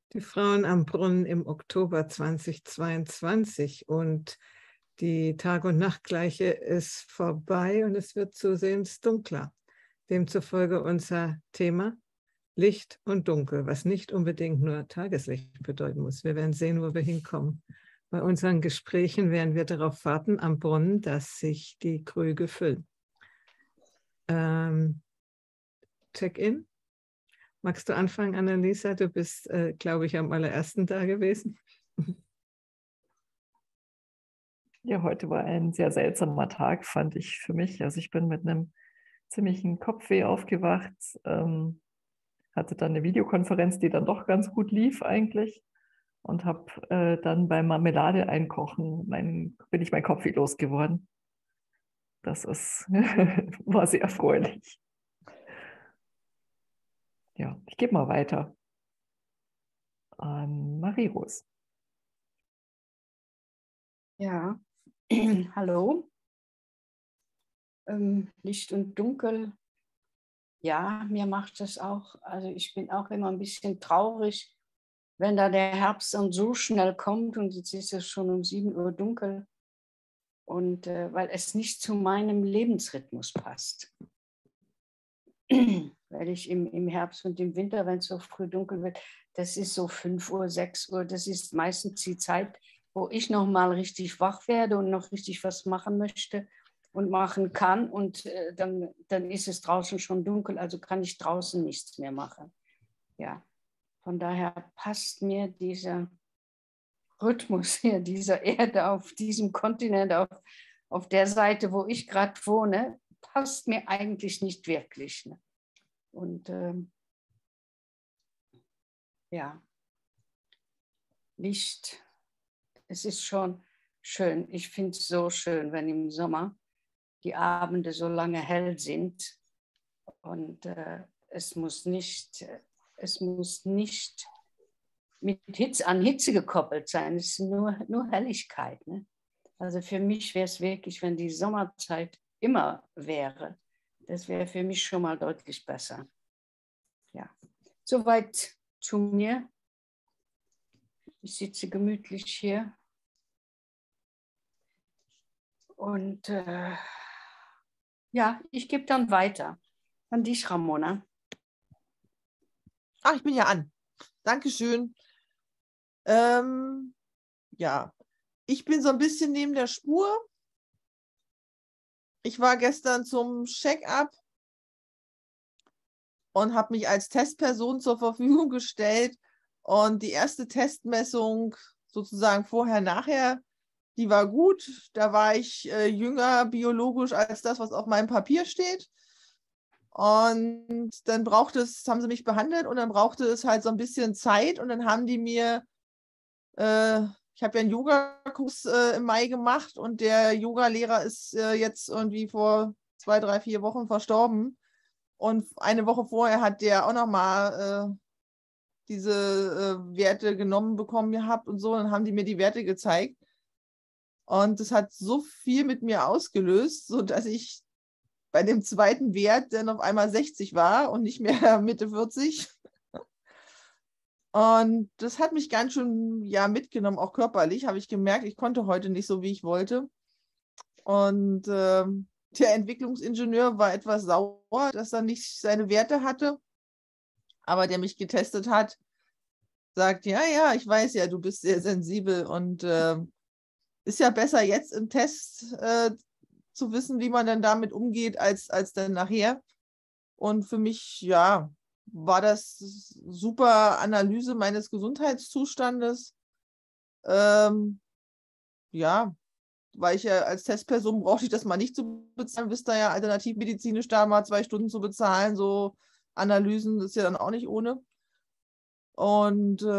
Die Frauen am Brunnen im Oktober 2022 und die Tag- und Nachtgleiche ist vorbei und es wird zusehends dunkler. Demzufolge unser Thema Licht und Dunkel, was nicht unbedingt nur Tageslicht bedeuten muss. Wir werden sehen, wo wir hinkommen. Bei unseren Gesprächen werden wir darauf warten am Brunnen, dass sich die Krüge füllen. Check-in. Magst du anfangen, Annalisa? Du bist, glaube ich, am allerersten da gewesen. Ja, heute war ein sehr seltsamer Tag, fand ich für mich. Also ich bin mit einem ziemlichen Kopfweh aufgewacht, hatte dann eine Videokonferenz, die dann doch ganz gut lief eigentlich und habe dann beim Marmelade einkochen, bin ich mein Kopfweh losgeworden. Das war sehr erfreulich. Ja, ich gebe mal weiter an Marie-Rose. Ja, hallo. Licht und Dunkel. Ja, mir macht das auch, also ich bin auch immer ein bisschen traurig, wenn da der Herbst dann so schnell kommt und jetzt ist es schon um 7 Uhr dunkel und weil es nicht zu meinem Lebensrhythmus passt. Weil ich im Herbst und im Winter, wenn es so früh dunkel wird, das ist so 5 Uhr, 6 Uhr, das ist meistens die Zeit, wo ich noch mal richtig wach werde und noch richtig was machen möchte und machen kann und dann ist es draußen schon dunkel, also kann ich draußen nichts mehr machen. Ja, von daher passt mir dieser Rhythmus hier, dieser Erde auf diesem Kontinent, auf der Seite, wo ich gerade wohne, passt mir eigentlich nicht wirklich. Ne? Und ja, Licht, es ist schon schön. Ich finde es so schön, wenn im Sommer die Abende so lange hell sind und es muss nicht mit an Hitze gekoppelt sein. Es ist nur Helligkeit. Ne? Also für mich wäre es wirklich, wenn die Sommerzeit immer wäre, das wäre für mich schon mal deutlich besser. Ja, soweit zu mir. Ich sitze gemütlich hier und ja, ich gebe dann weiter an dich, Ramona. Ach, ich bin ja an. Dankeschön. Ja, ich bin so ein bisschen neben der Spur. Ich war gestern zum Check-up und habe mich als Testperson zur Verfügung gestellt. Und die erste Testmessung sozusagen vorher, nachher, die war gut. Da war ich jünger biologisch als das, was auf meinem Papier steht. Und dann haben sie mich behandelt und dann brauchte es halt so ein bisschen Zeit. Und dann haben die mir, ich habe ja einen Yogakurs im Mai gemacht und der Yogalehrer ist jetzt irgendwie vor 2, 3, 4 Wochen verstorben. Und eine Woche vorher hat der auch nochmal diese Werte genommen bekommen gehabt und so. Dann haben die mir die Werte gezeigt. Und das hat so viel mit mir ausgelöst, sodass ich bei dem zweiten Wert dann auf einmal 60 war und nicht mehr Mitte 40. Und das hat mich ganz schön mitgenommen, auch körperlich. Habe ich gemerkt, ich konnte heute nicht so, wie ich wollte. Und der Entwicklungsingenieur war etwas sauer, dass er nicht seine Werte hatte. Aber der mich getestet hat, sagt, ja, ich weiß ja, du bist sehr sensibel und ist ja besser jetzt im Test zu wissen, wie man dann damit umgeht, als dann nachher. Und für mich, war das super Analyse meines Gesundheitszustandes. Weil ich ja als Testperson brauchte ich das mal nicht zu bezahlen. Wisst ihr ja, alternativmedizinisch da mal 2 Stunden zu bezahlen, so Analysen, das ist ja dann auch nicht ohne. Und so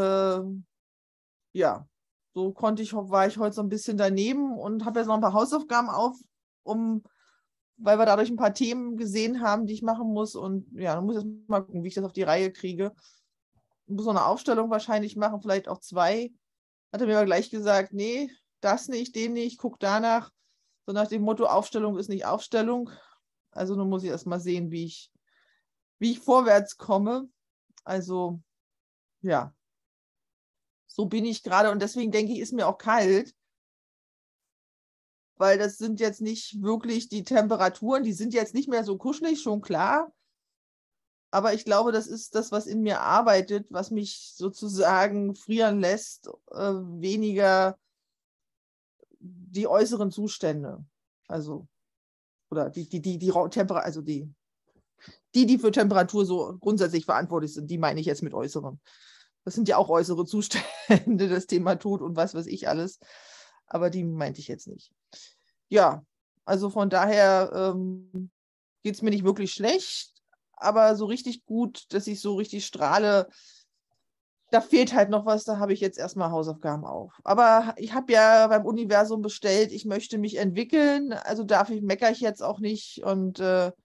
war ich heute so ein bisschen daneben und habe jetzt noch ein paar Hausaufgaben weil wir dadurch ein paar Themen gesehen haben, die ich machen muss. Und ja, dann muss ich jetzt mal gucken, wie ich das auf die Reihe kriege. Ich muss noch eine Aufstellung wahrscheinlich machen, vielleicht auch 2. Hat er mir aber gleich gesagt, nee, das nicht, den nicht, guck danach. So nach dem Motto, Aufstellung ist nicht Aufstellung. Also nun muss ich erst mal sehen, wie ich vorwärts komme. Also, ja. So bin ich gerade und deswegen denke ich, ist mir auch kalt, weil das sind jetzt nicht wirklich die Temperaturen, die sind jetzt nicht mehr so kuschelig, schon klar. Aber ich glaube, das ist das, was in mir arbeitet, was mich sozusagen frieren lässt, weniger die äußeren Zustände. Also, oder die Temperatur, also die für Temperatur so grundsätzlich verantwortlich sind, die meine ich jetzt mit äußeren. Das sind ja auch äußere Zustände, das Thema Tod und was weiß ich alles. Aber die meinte ich jetzt nicht. Ja, also von daher geht es mir nicht wirklich schlecht, aber so richtig gut, dass ich so richtig strahle, da fehlt halt noch was, da habe ich jetzt erstmal Hausaufgaben auf. Aber ich habe ja beim Universum bestellt, ich möchte mich entwickeln, also meckere ich jetzt auch nicht und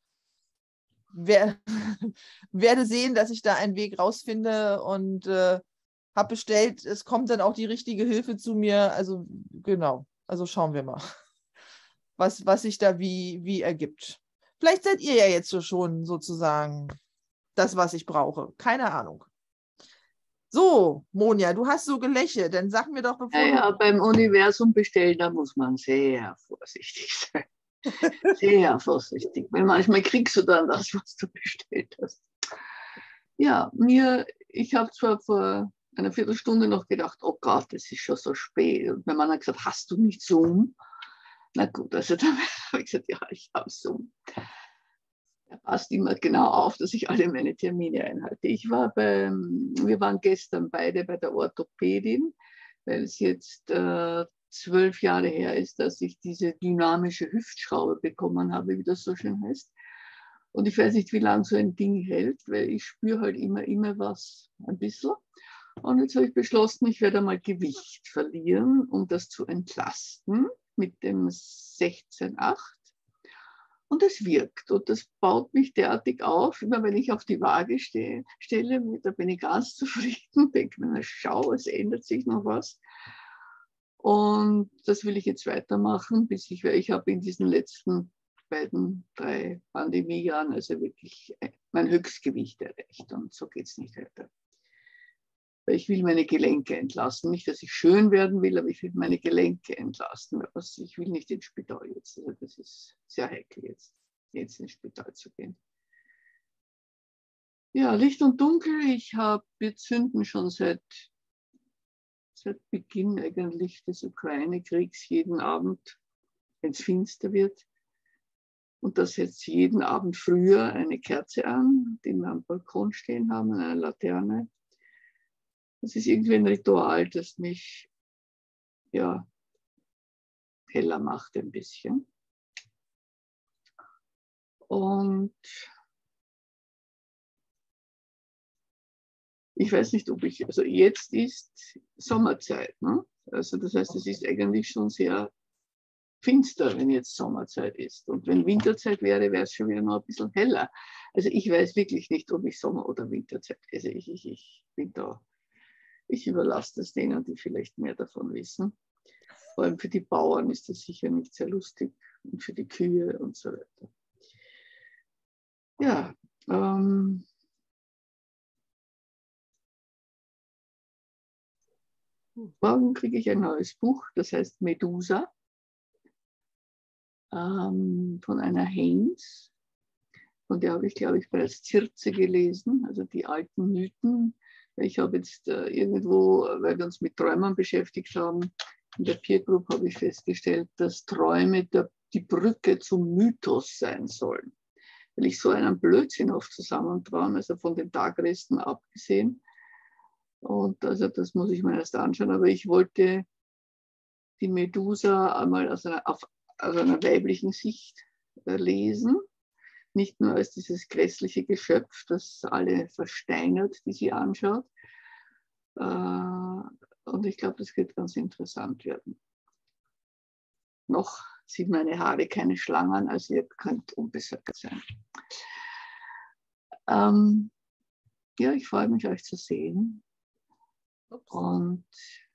werde sehen, dass ich da einen Weg rausfinde und habe bestellt, es kommt dann auch die richtige Hilfe zu mir. Also genau, also schauen wir mal, was sich da wie ergibt. Vielleicht seid ihr ja jetzt so schon sozusagen das, was ich brauche. Keine Ahnung. So, Monja, du hast so gelächelt, dann sag mir doch, bevor Ja, beim Universum bestellen, da muss man sehr vorsichtig sein. Sehr vorsichtig, weil manchmal kriegst du dann das, was du bestellt hast. Ja, ich habe zwar vor einer Viertelstunde noch gedacht, oh Gott, es ist schon so spät. Und mein Mann hat gesagt, hast du nicht Zoom? Na gut, also dann habe ich gesagt, ja, ich habe Zoom. Er passt immer genau auf, dass ich alle meine Termine einhalte. Wir waren gestern beide bei der Orthopädin, weil es jetzt 12 Jahre her ist, dass ich diese dynamische Hüftschraube bekommen habe, wie das so schön heißt. Und ich weiß nicht, wie lange so ein Ding hält, weil ich spüre halt immer was ein bisschen. Und jetzt habe ich beschlossen, ich werde mal Gewicht verlieren, um das zu entlasten mit dem 16,8. Und das wirkt und das baut mich derartig auf. Immer wenn ich auf die Waage stelle, da bin ich ganz zufrieden, denke mir, na schau, es ändert sich noch was. Und das will ich jetzt weitermachen, weil ich habe in diesen letzten 3 Pandemiejahren also wirklich mein Höchstgewicht erreicht und so geht es nicht weiter. Weil ich will meine Gelenke entlasten. Nicht, dass ich schön werden will, aber ich will meine Gelenke entlasten. Ich will nicht ins Spital jetzt. Also das ist sehr heikel jetzt ins Spital zu gehen. Ja, Licht und Dunkel. Wir zünden schon seit Beginn eigentlich des Ukraine-Kriegs jeden Abend, wenn es finster wird. Und das jetzt jeden Abend früher eine Kerze an, die wir am Balkon stehen haben, eine Laterne. Das ist irgendwie ein Ritual, das mich ja heller macht ein bisschen. Und ich weiß nicht, also jetzt ist Sommerzeit, ne? Also das heißt, es ist eigentlich schon sehr finster, wenn jetzt Sommerzeit ist. Und wenn Winterzeit wäre, wäre es schon wieder noch ein bisschen heller. Also ich weiß wirklich nicht, ob ich Sommer- oder Winterzeit lese. Ich bin da. Ich überlasse das denen, die vielleicht mehr davon wissen. Vor allem für die Bauern ist das sicher nicht sehr lustig und für die Kühe und so weiter. Ja, morgen kriege ich ein neues Buch, das heißt Medusa, von einer Haynes. Von der habe ich, glaube ich, bereits Circe gelesen, also die alten Mythen. Ich habe jetzt irgendwo, weil wir uns mit Träumern beschäftigt haben, in der Peer Group habe ich festgestellt, dass Träume die Brücke zum Mythos sein sollen. Weil ich so einen Blödsinn oft zusammenträume, also von den Tagresten abgesehen. Und also das muss ich mir erst anschauen. Aber ich wollte die Medusa einmal aus einer weiblichen Sicht lesen. Nicht nur als dieses grässliche Geschöpf, das alle versteinert, die sie anschaut. Und ich glaube, das wird ganz interessant werden. Noch sind meine Haare keine Schlangen, also ihr könnt unbesorgt sein. Ja, ich freue mich, euch zu sehen. Und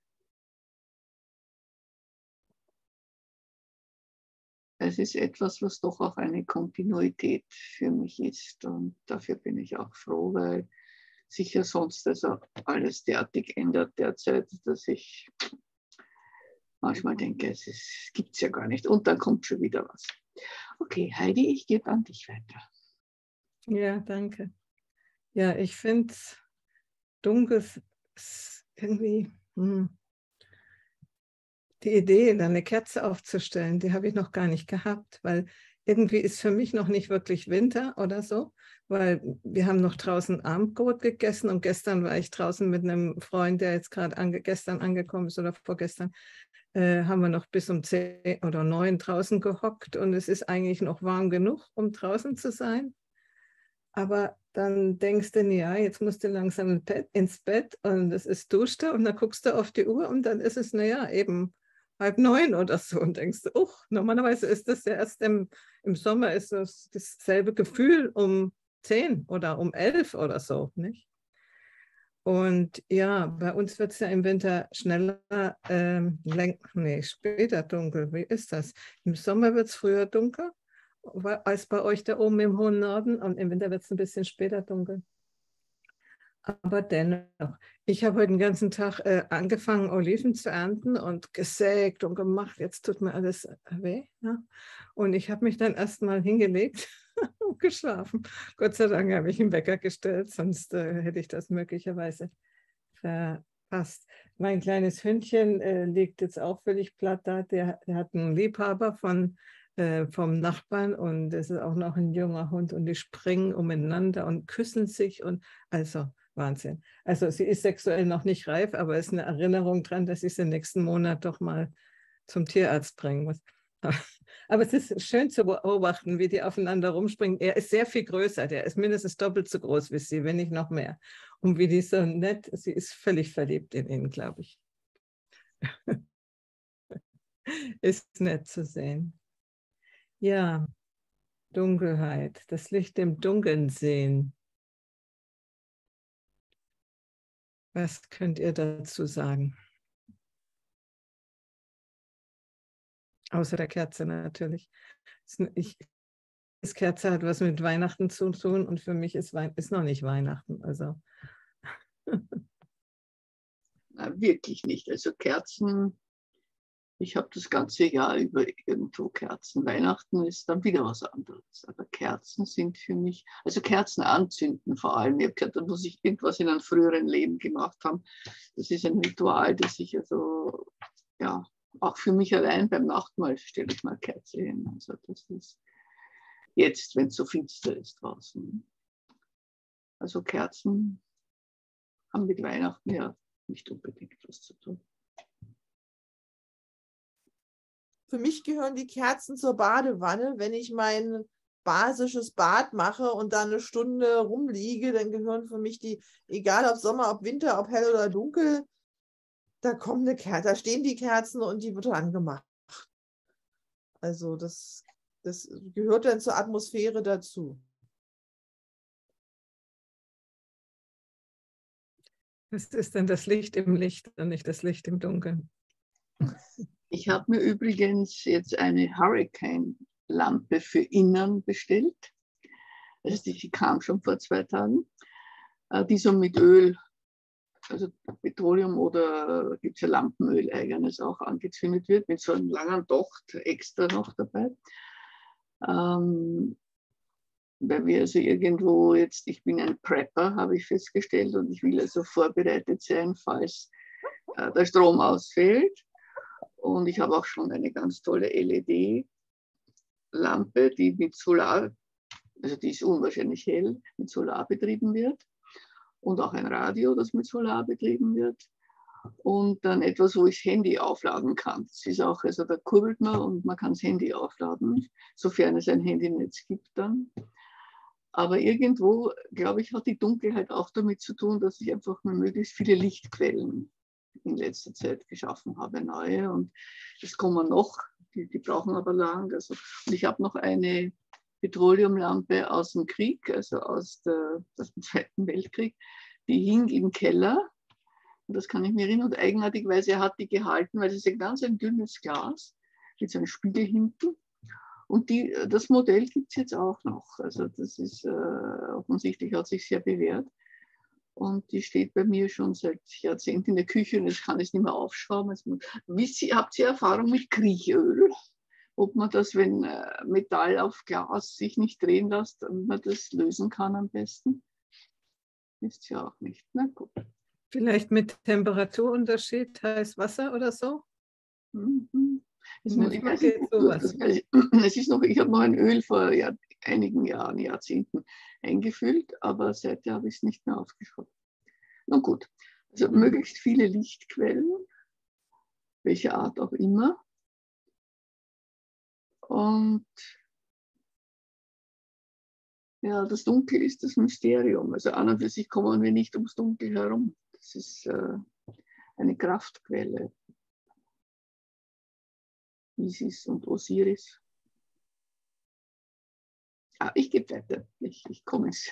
es ist etwas, was doch auch eine Kontinuität für mich ist. Und dafür bin ich auch froh, weil sich ja sonst also alles derartig ändert derzeit, dass ich manchmal denke, es gibt es ja gar nicht. Und dann kommt schon wieder was. Okay, Heidi, ich gebe an dich weiter. Ja, danke. Ja, ich finde dunkel irgendwie, die Idee, da eine Kerze aufzustellen, die habe ich noch gar nicht gehabt, weil irgendwie ist für mich noch nicht wirklich Winter oder so, weil wir haben noch draußen Abendbrot gegessen und gestern war ich draußen mit einem Freund, der jetzt gerade gestern angekommen ist oder vorgestern, haben wir noch bis um 10 oder 9 draußen gehockt und es ist eigentlich noch warm genug, um draußen zu sein. Aber dann denkst du, ja, jetzt musst du langsam ins Bett und es ist Duschte und dann guckst du auf die Uhr und dann ist es, naja, eben 8:30 oder so und denkst du, normalerweise ist das ja erst im Sommer ist das dasselbe Gefühl um 10 oder um 11 oder so, nicht? Und ja, bei uns wird es ja im Winter schneller, später dunkel. Wie ist das? Im Sommer wird es früher dunkel als bei euch da oben im hohen Norden und im Winter wird es ein bisschen später dunkel. Aber dennoch, ich habe heute den ganzen Tag angefangen, Oliven zu ernten und gesägt und gemacht. Jetzt tut mir alles weh. Ja? Und ich habe mich dann erst mal hingelegt und geschlafen. Gott sei Dank habe ich einen Wecker gestellt, sonst hätte ich das möglicherweise verpasst. Mein kleines Hündchen liegt jetzt auch völlig platt da. Der hat einen Liebhaber vom Nachbarn und es ist auch noch ein junger Hund und die springen umeinander und küssen sich und also Wahnsinn. Also sie ist sexuell noch nicht reif, aber es ist eine Erinnerung dran, dass ich sie nächsten Monat doch mal zum Tierarzt bringen muss. Aber es ist schön zu beobachten, wie die aufeinander rumspringen. Er ist sehr viel größer, der ist mindestens doppelt so groß wie sie, wenn nicht noch mehr. Und wie die so nett, sie ist völlig verliebt in ihn, glaube ich. Ist nett zu sehen. Ja, Dunkelheit, das Licht im Dunkeln sehen. Was könnt ihr dazu sagen? Außer der Kerze natürlich. Das Kerze hat was mit Weihnachten zu tun und für mich ist noch nicht Weihnachten. Also. Na, wirklich nicht. Also Kerzen, ich habe das ganze Jahr über irgendwo Kerzen. Weihnachten ist dann wieder was anderes. Aber Kerzen sind für mich, also Kerzen anzünden vor allem. Ich habe gehört, da muss ich irgendwas in einem früheren Leben gemacht haben. Das ist ein Ritual, das ich also, ja, auch für mich allein beim Nachtmahl stelle ich mal Kerze hin. Also das ist jetzt, wenn es so finster ist draußen. Also Kerzen haben mit Weihnachten ja nicht unbedingt was zu tun. Für mich gehören die Kerzen zur Badewanne. Wenn ich mein basisches Bad mache und dann eine Stunde rumliege, dann gehören für mich die, egal ob Sommer, ob Winter, ob hell oder dunkel, da kommt eine Kerze, da stehen die Kerzen und die wird angemacht. Also das gehört dann zur Atmosphäre dazu. Was ist denn das Licht im Licht und nicht das Licht im Dunkeln? Ich habe mir übrigens jetzt eine Hurricane-Lampe für innen bestellt. Also die kam schon vor 2 Tagen. Die so mit Öl, also Petroleum oder gibt es ja Lampenöl eigenes auch angezündet wird, mit so einem langen Docht extra noch dabei. Weil wir also irgendwo jetzt, ich bin ein Prepper, habe ich festgestellt, und ich will also vorbereitet sein, falls der Strom ausfällt. Und ich habe auch schon eine ganz tolle LED-Lampe, die mit Solar, also die ist unwahrscheinlich hell, mit Solar betrieben wird. Und auch ein Radio, das mit Solar betrieben wird. Und dann etwas, wo ich das Handy aufladen kann. Das ist auch, also da kurbelt man und man kann das Handy aufladen, sofern es ein Handynetz gibt dann. Aber irgendwo, glaube ich, hat die Dunkelheit auch damit zu tun, dass ich einfach mir möglichst viele Lichtquellen in letzter Zeit geschaffen habe, neue. Und es kommen noch, die brauchen aber lang. Also, und ich habe noch eine Petroleumlampe aus dem Krieg, also aus dem Zweiten Weltkrieg, die hing im Keller. Und das kann ich mir erinnern. Und eigenartigerweise hat die gehalten, weil es ist ein dünnes Glas mit so einem Spiegel hinten. Und das Modell gibt es jetzt auch noch. Also das ist offensichtlich, hat sich sehr bewährt. Und die steht bei mir schon seit Jahrzehnten in der Küche und jetzt kann ich es nicht mehr aufschrauben. Habt ihr Erfahrung mit Kriechöl? Ob man das, wenn Metall auf Glas sich nicht drehen lässt, wie man das lösen kann am besten? Wisst ihr auch nicht. Na gut. Vielleicht mit Temperaturunterschied, heiß Wasser oder so? Mhm. Ich habe noch ein Öl vor einigen Jahren, Jahrzehnten eingefüllt, aber seitdem habe ich es nicht mehr aufgeschraubt. Na gut, also möglichst viele Lichtquellen, welcher Art auch immer. Und ja, das Dunkel ist das Mysterium. Also an und für sich kommen wir nicht ums Dunkel herum. Das ist eine Kraftquelle. Isis und Osiris. Ich gebe weiter. Ich komme es.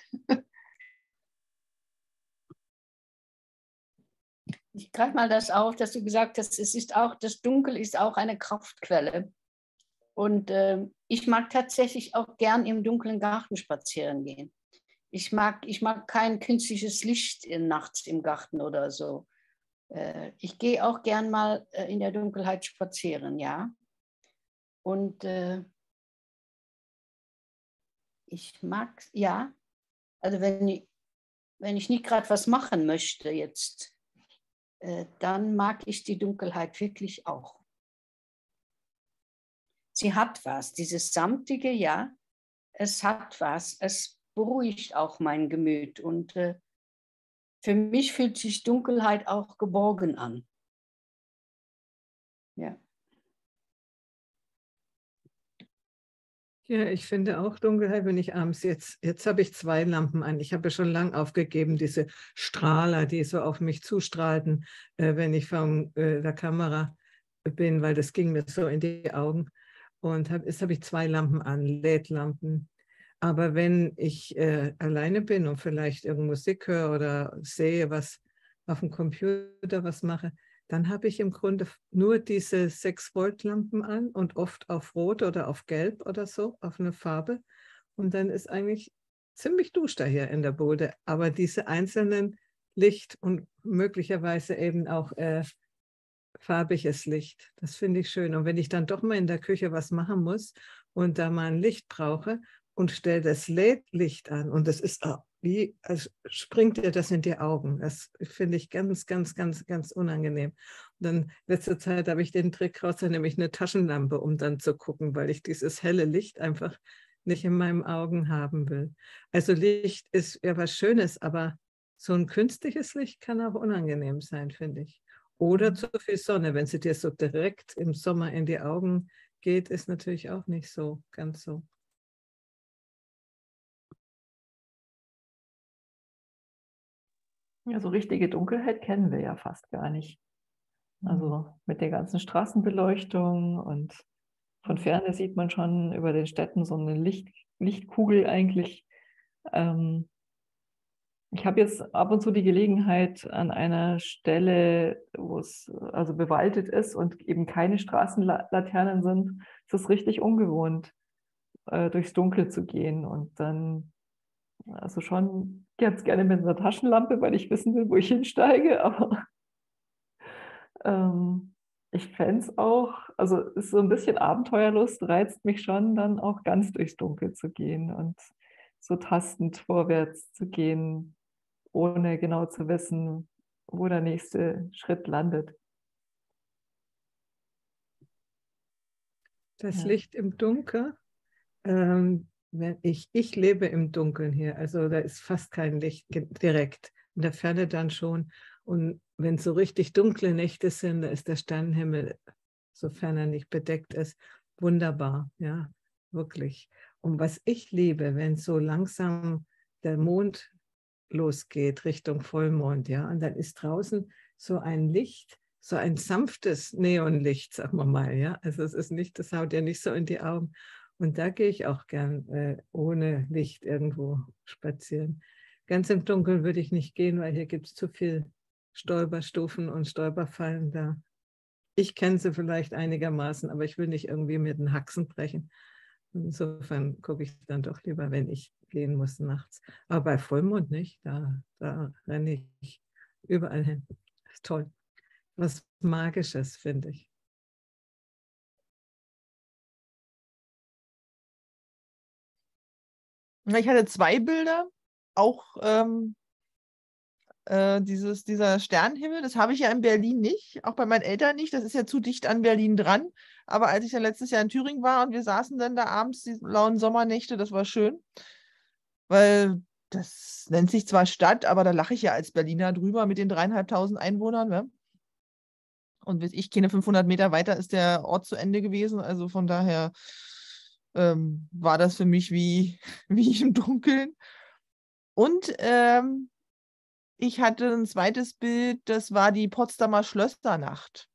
Ich greife mal das auf, dass du gesagt hast, das Dunkel ist auch eine Kraftquelle. Und ich mag tatsächlich auch gern im dunklen Garten spazieren gehen. Ich mag kein künstliches Licht nachts im Garten oder so. Ich gehe auch gern mal in der Dunkelheit spazieren, ja. Und ich mag, ja, also wenn ich nicht gerade was machen möchte jetzt, dann mag ich die Dunkelheit wirklich auch. Sie hat was, dieses Samtige, ja, es hat was, es beruhigt auch mein Gemüt und für mich fühlt sich Dunkelheit auch geborgen an. Ja. Ja, ich finde auch Dunkelheit, wenn ich abends jetzt habe ich 2 Lampen an. Ich habe ja schon lange aufgegeben, diese Strahler, die so auf mich zustrahlten, wenn ich vor der Kamera bin, weil das ging mir so in die Augen. Und jetzt habe ich 2 Lampen an, LED-Lampen. Aber wenn ich alleine bin und vielleicht irgendwo Musik höre oder sehe, was auf dem Computer was mache, dann habe ich im Grunde nur diese 6-Volt-Lampen an und oft auf Rot oder auf Gelb oder so, auf eine Farbe. Und dann ist eigentlich ziemlich duster hier in der Bude. Aber diese einzelnen Licht und möglicherweise eben auch farbiges Licht, das finde ich schön. Und wenn ich dann doch mal in der Küche was machen muss und da mal ein Licht brauche und stelle das LED-Licht an und das ist wie, als springt dir das in die Augen. Das finde ich ganz, ganz, ganz, ganz unangenehm. Und dann letzte Zeit habe ich den Trick raus, nämlich eine Taschenlampe, um dann zu gucken, weil ich dieses helle Licht einfach nicht in meinen Augen haben will. Also Licht ist ja was Schönes, aber so ein künstliches Licht kann auch unangenehm sein, finde ich. Oder zu viel Sonne, wenn sie dir so direkt im Sommer in die Augen geht, ist natürlich auch nicht so ganz so. Ja, so richtige Dunkelheit kennen wir ja fast gar nicht. Also mit der ganzen Straßenbeleuchtung und von Ferne sieht man schon über den Städten so eine Lichtkugel eigentlich. Ich habe jetzt ab und zu die Gelegenheit an einer Stelle, wo es also bewaldet ist und eben keine Straßenlaternen sind, ist es richtig ungewohnt, durchs Dunkel zu gehen und dann also schon ganz gerne mit einer Taschenlampe, weil ich wissen will, wo ich hinsteige, aber ich fände es auch, also ist so ein bisschen Abenteuerlust, reizt mich schon, dann auch ganz durchs Dunkel zu gehen und so tastend vorwärts zu gehen, ohne genau zu wissen, wo der nächste Schritt landet. Das Licht im Dunkeln, ich lebe im Dunkeln hier, also da ist fast kein Licht direkt, in der Ferne dann schon. Und wenn so richtig dunkle Nächte sind, da ist der Sternenhimmel, sofern er nicht bedeckt ist, wunderbar, ja, wirklich. Und was ich liebe, wenn so langsam der Mond losgeht Richtung Vollmond, ja, und dann ist draußen so ein Licht, so ein sanftes Neonlicht, sagen wir mal, ja, also es ist nicht, das haut ja nicht so in die Augen. Und da gehe ich auch gern ohne Licht irgendwo spazieren. Ganz im Dunkeln würde ich nicht gehen, weil hier gibt es zu viel Stolperstufen und Stolperfallen da. Ich kenne sie vielleicht einigermaßen, aber ich will nicht irgendwie mit den Haxen brechen. Insofern gucke ich dann doch lieber, wenn ich gehen muss nachts. Aber bei Vollmond nicht, da renne ich überall hin. Das ist toll. Was Magisches, finde ich. Ich hatte 2 Bilder, auch dieser Sternenhimmel, das habe ich ja in Berlin nicht, auch bei meinen Eltern nicht, das ist ja zu dicht an Berlin dran. Aber als ich dann letztes Jahr in Thüringen war und wir saßen dann da abends, die lauen Sommernächte, das war schön, weil das nennt sich zwar Stadt, aber da lache ich ja als Berliner drüber mit den 3.500 Einwohnern. Ne? Und bis ich keine 500 Meter weiter ist der Ort zu Ende gewesen, also von daher war das für mich wie im Dunkeln. Und ich hatte ein zweites Bild, das war die Potsdamer Schlössernacht.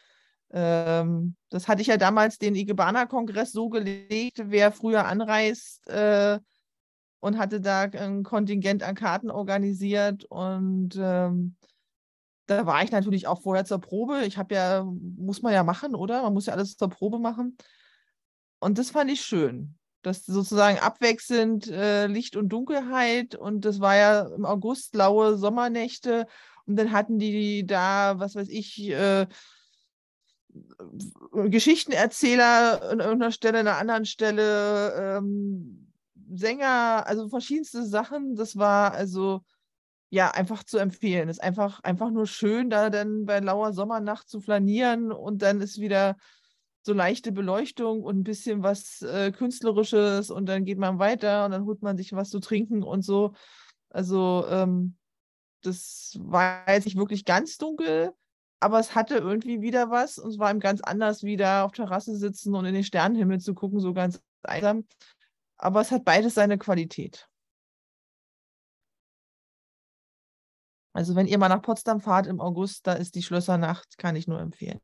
Das hatte ich ja damals den Ikebana-Kongress so gelegt, wer früher anreist und hatte da ein Kontingent an Karten organisiert. Und da war ich natürlich auch vorher zur Probe. Muss man ja machen, oder? Man muss ja alles zur Probe machen. Und das fand ich schön. Das sozusagen abwechselnd Licht und Dunkelheit. Und das war ja im August laue Sommernächte. Und dann hatten die da, was weiß ich, Geschichtenerzähler an irgendeiner Stelle, an einer anderen Stelle, Sänger, also verschiedenste Sachen. Das war also ja einfach zu empfehlen. Es ist einfach nur schön, da dann bei lauer Sommernacht zu flanieren und dann ist wieder so leichte Beleuchtung und ein bisschen was Künstlerisches und dann geht man weiter und dann holt man sich was zu trinken und so. Also das war jetzt nicht wirklich ganz dunkel, aber es hatte irgendwie wieder was und es war ihm ganz anders, wie da auf Terrasse sitzen und in den Sternenhimmel zu gucken, so ganz einsam. Aber es hat beides seine Qualität. Also wenn ihr mal nach Potsdam fahrt im August, da ist die Schlössernacht, kann ich nur empfehlen.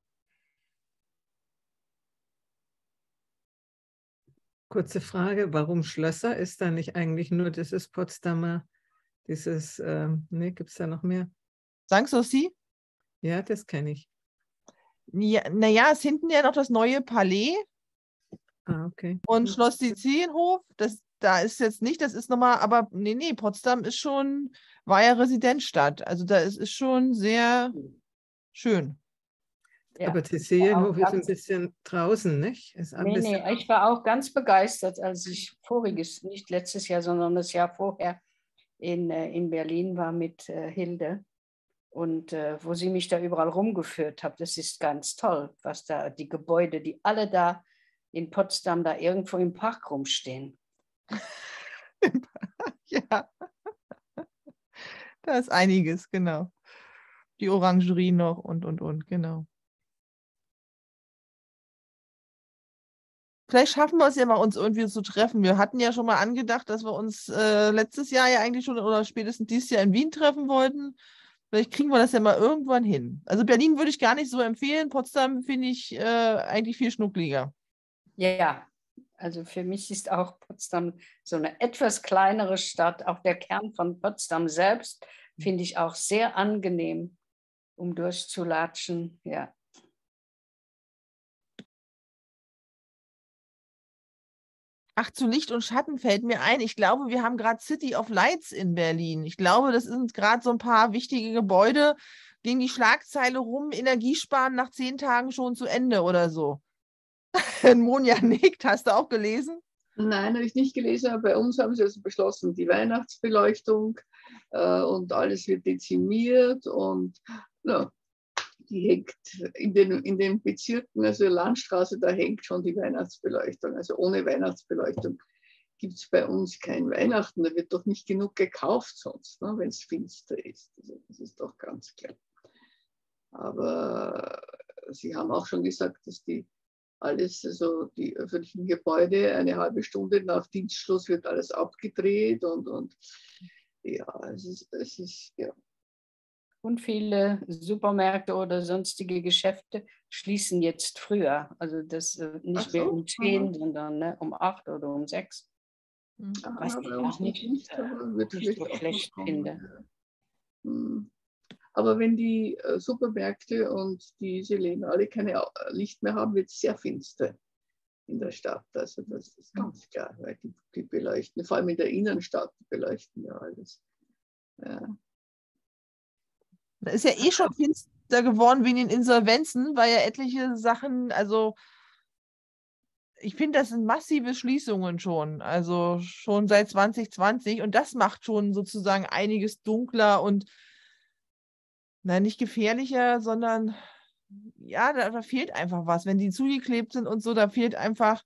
Kurze Frage, warum Schlösser? Ist da nicht eigentlich nur dieses Potsdamer, nee, gibt es da noch mehr? Sanssouci? Ja, das kenne ich. Ja, naja, ist hinten ja noch das neue Palais Ah, okay. und Schloss Sizilienhof. Da ist jetzt nicht, das ist nochmal, aber nee, Potsdam war ja Residenzstadt. Also da ist schon sehr schön. Ja, Aber Sizilienhof ist ein ganz, bisschen draußen, nicht? Ist ein bisschen, ich war auch ganz begeistert, als ich nicht letztes Jahr, sondern das Jahr vorher in Berlin war mit Hilde. Und wo sie mich da überall rumgeführt hat, das ist ganz toll, was da die Gebäude, die alle da in Potsdam da irgendwo im Park rumstehen. Ja, da ist einiges, genau. Die Orangerie noch und, genau. Vielleicht schaffen wir es ja mal, uns irgendwie zu treffen. Wir hatten ja schon mal angedacht, dass wir uns letztes Jahr ja eigentlich schon oder spätestens dieses Jahr in Wien treffen wollten. Vielleicht kriegen wir das ja mal irgendwann hin. Also Berlin würde ich gar nicht so empfehlen. Potsdam finde ich eigentlich viel schnuckliger. Ja, also für mich ist auch Potsdam so eine etwas kleinere Stadt. Auch der Kern von Potsdam selbst finde ich auch sehr angenehm, um durchzulatschen. Ja. Ach, zu Licht und Schatten fällt mir ein. Ich glaube, wir haben gerade City of Lights in Berlin. Ich glaube, das sind gerade so ein paar wichtige Gebäude, ging die Schlagzeile rum, Energiesparen nach 10 Tagen schon zu Ende oder so. Monja nickt, hast du auch gelesen? Nein, habe ich nicht gelesen, aber bei uns haben sie also beschlossen, die Weihnachtsbeleuchtung und alles wird dezimiert und ja, die hängt in den Bezirken, also Landstraße, da hängt schon die Weihnachtsbeleuchtung. Also ohne Weihnachtsbeleuchtung gibt es bei uns kein Weihnachten. Da wird doch nicht genug gekauft sonst, ne, wenn es finster ist. Also das ist doch ganz klar. Aber Sie haben auch schon gesagt, dass die öffentlichen Gebäude, eine halbe Stunde nach Dienstschluss wird alles abgedreht und ja, es ist ja. Und viele Supermärkte oder sonstige Geschäfte schließen jetzt früher. Also das nicht mehr um 10, sondern um 8 oder um 6. Was ich auch nicht so schlecht finde. Aber wenn die Supermärkte und diese Läden alle keine Licht mehr haben, wird es sehr finster. in der Stadt. Also das ist ganz klar, weil die beleuchten, vor allem in der Innenstadt, die beleuchten ja alles. Ja. Da ist ja eh schon finster geworden wegen den Insolvenzen, weil ja etliche Sachen, also ich finde, das sind massive Schließungen schon, also schon seit 2020 und das macht schon sozusagen einiges dunkler und nein, nicht gefährlicher, sondern ja, da fehlt einfach was. Wenn die zugeklebt sind und so, da fehlt einfach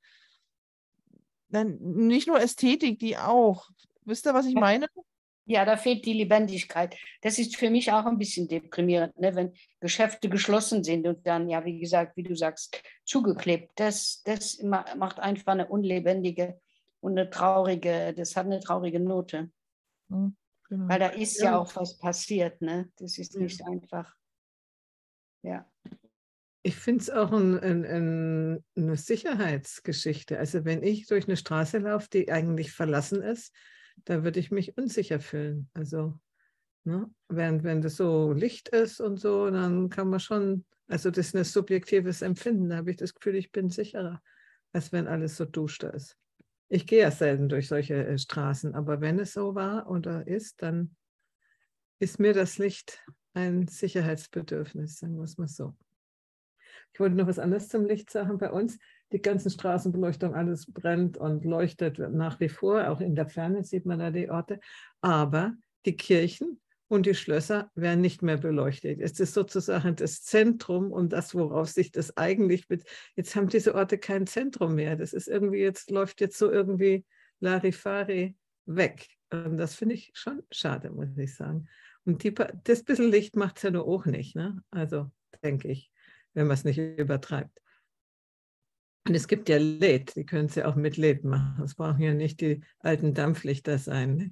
dann nicht nur Ästhetik, die auch. Wisst ihr, was ich meine? Ja, da fehlt die Lebendigkeit. Das ist für mich auch ein bisschen deprimierend, ne? Wenn Geschäfte geschlossen sind und dann, ja, wie gesagt, wie du sagst, zugeklebt. Das macht einfach eine unlebendige und das hat eine traurige Note. Genau. Weil da ist ja auch was passiert, ne? Das ist nicht einfach, ja. Ich finde es auch eine Sicherheitsgeschichte. Also wenn ich durch eine Straße laufe, die eigentlich verlassen ist, da würde ich mich unsicher fühlen. Also ne, wenn das so Licht ist und so, dann kann man schon, also das ist ein subjektives Empfinden, da habe ich das Gefühl, ich bin sicherer, als wenn alles so duster ist. Ich gehe ja selten durch solche Straßen, aber wenn es so war oder ist, dann ist mir das Licht ein Sicherheitsbedürfnis, sagen wir es mal so. Ich wollte noch was anderes zum Licht sagen. Bei uns, die ganzen Straßenbeleuchtung, alles brennt und leuchtet nach wie vor. Auch in der Ferne sieht man da die Orte. Aber die Kirchen und die Schlösser werden nicht mehr beleuchtet. Es ist sozusagen das Zentrum und das, worauf sich das eigentlich jetzt haben diese Orte kein Zentrum mehr. Das ist irgendwie, läuft jetzt so irgendwie Larifari weg. Und das finde ich schon schade, muss ich sagen. Und das bisschen Licht macht es ja nur auch nicht, ne? Also denke ich, wenn man es nicht übertreibt. Und es gibt ja LED, die können es ja auch mit LED machen. Es brauchen ja nicht die alten Dampflichter sein. Ne?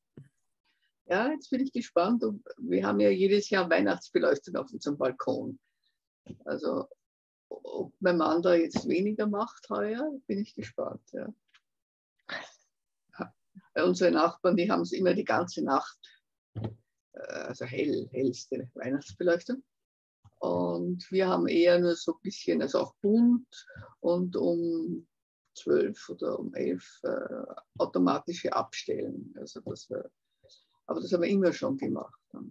Ja, jetzt bin ich gespannt. Wir haben ja jedes Jahr Weihnachtsbeleuchtung auf unserem Balkon. Also ob mein Mann da jetzt weniger macht heuer, bin ich gespannt. Ja. Unsere Nachbarn, die haben es immer die ganze Nacht, also hellste Weihnachtsbeleuchtung. Und wir haben eher nur so ein bisschen, also auch bunt und um 12 oder um 11 automatische Abstellen. Also aber das haben wir immer schon gemacht. Und,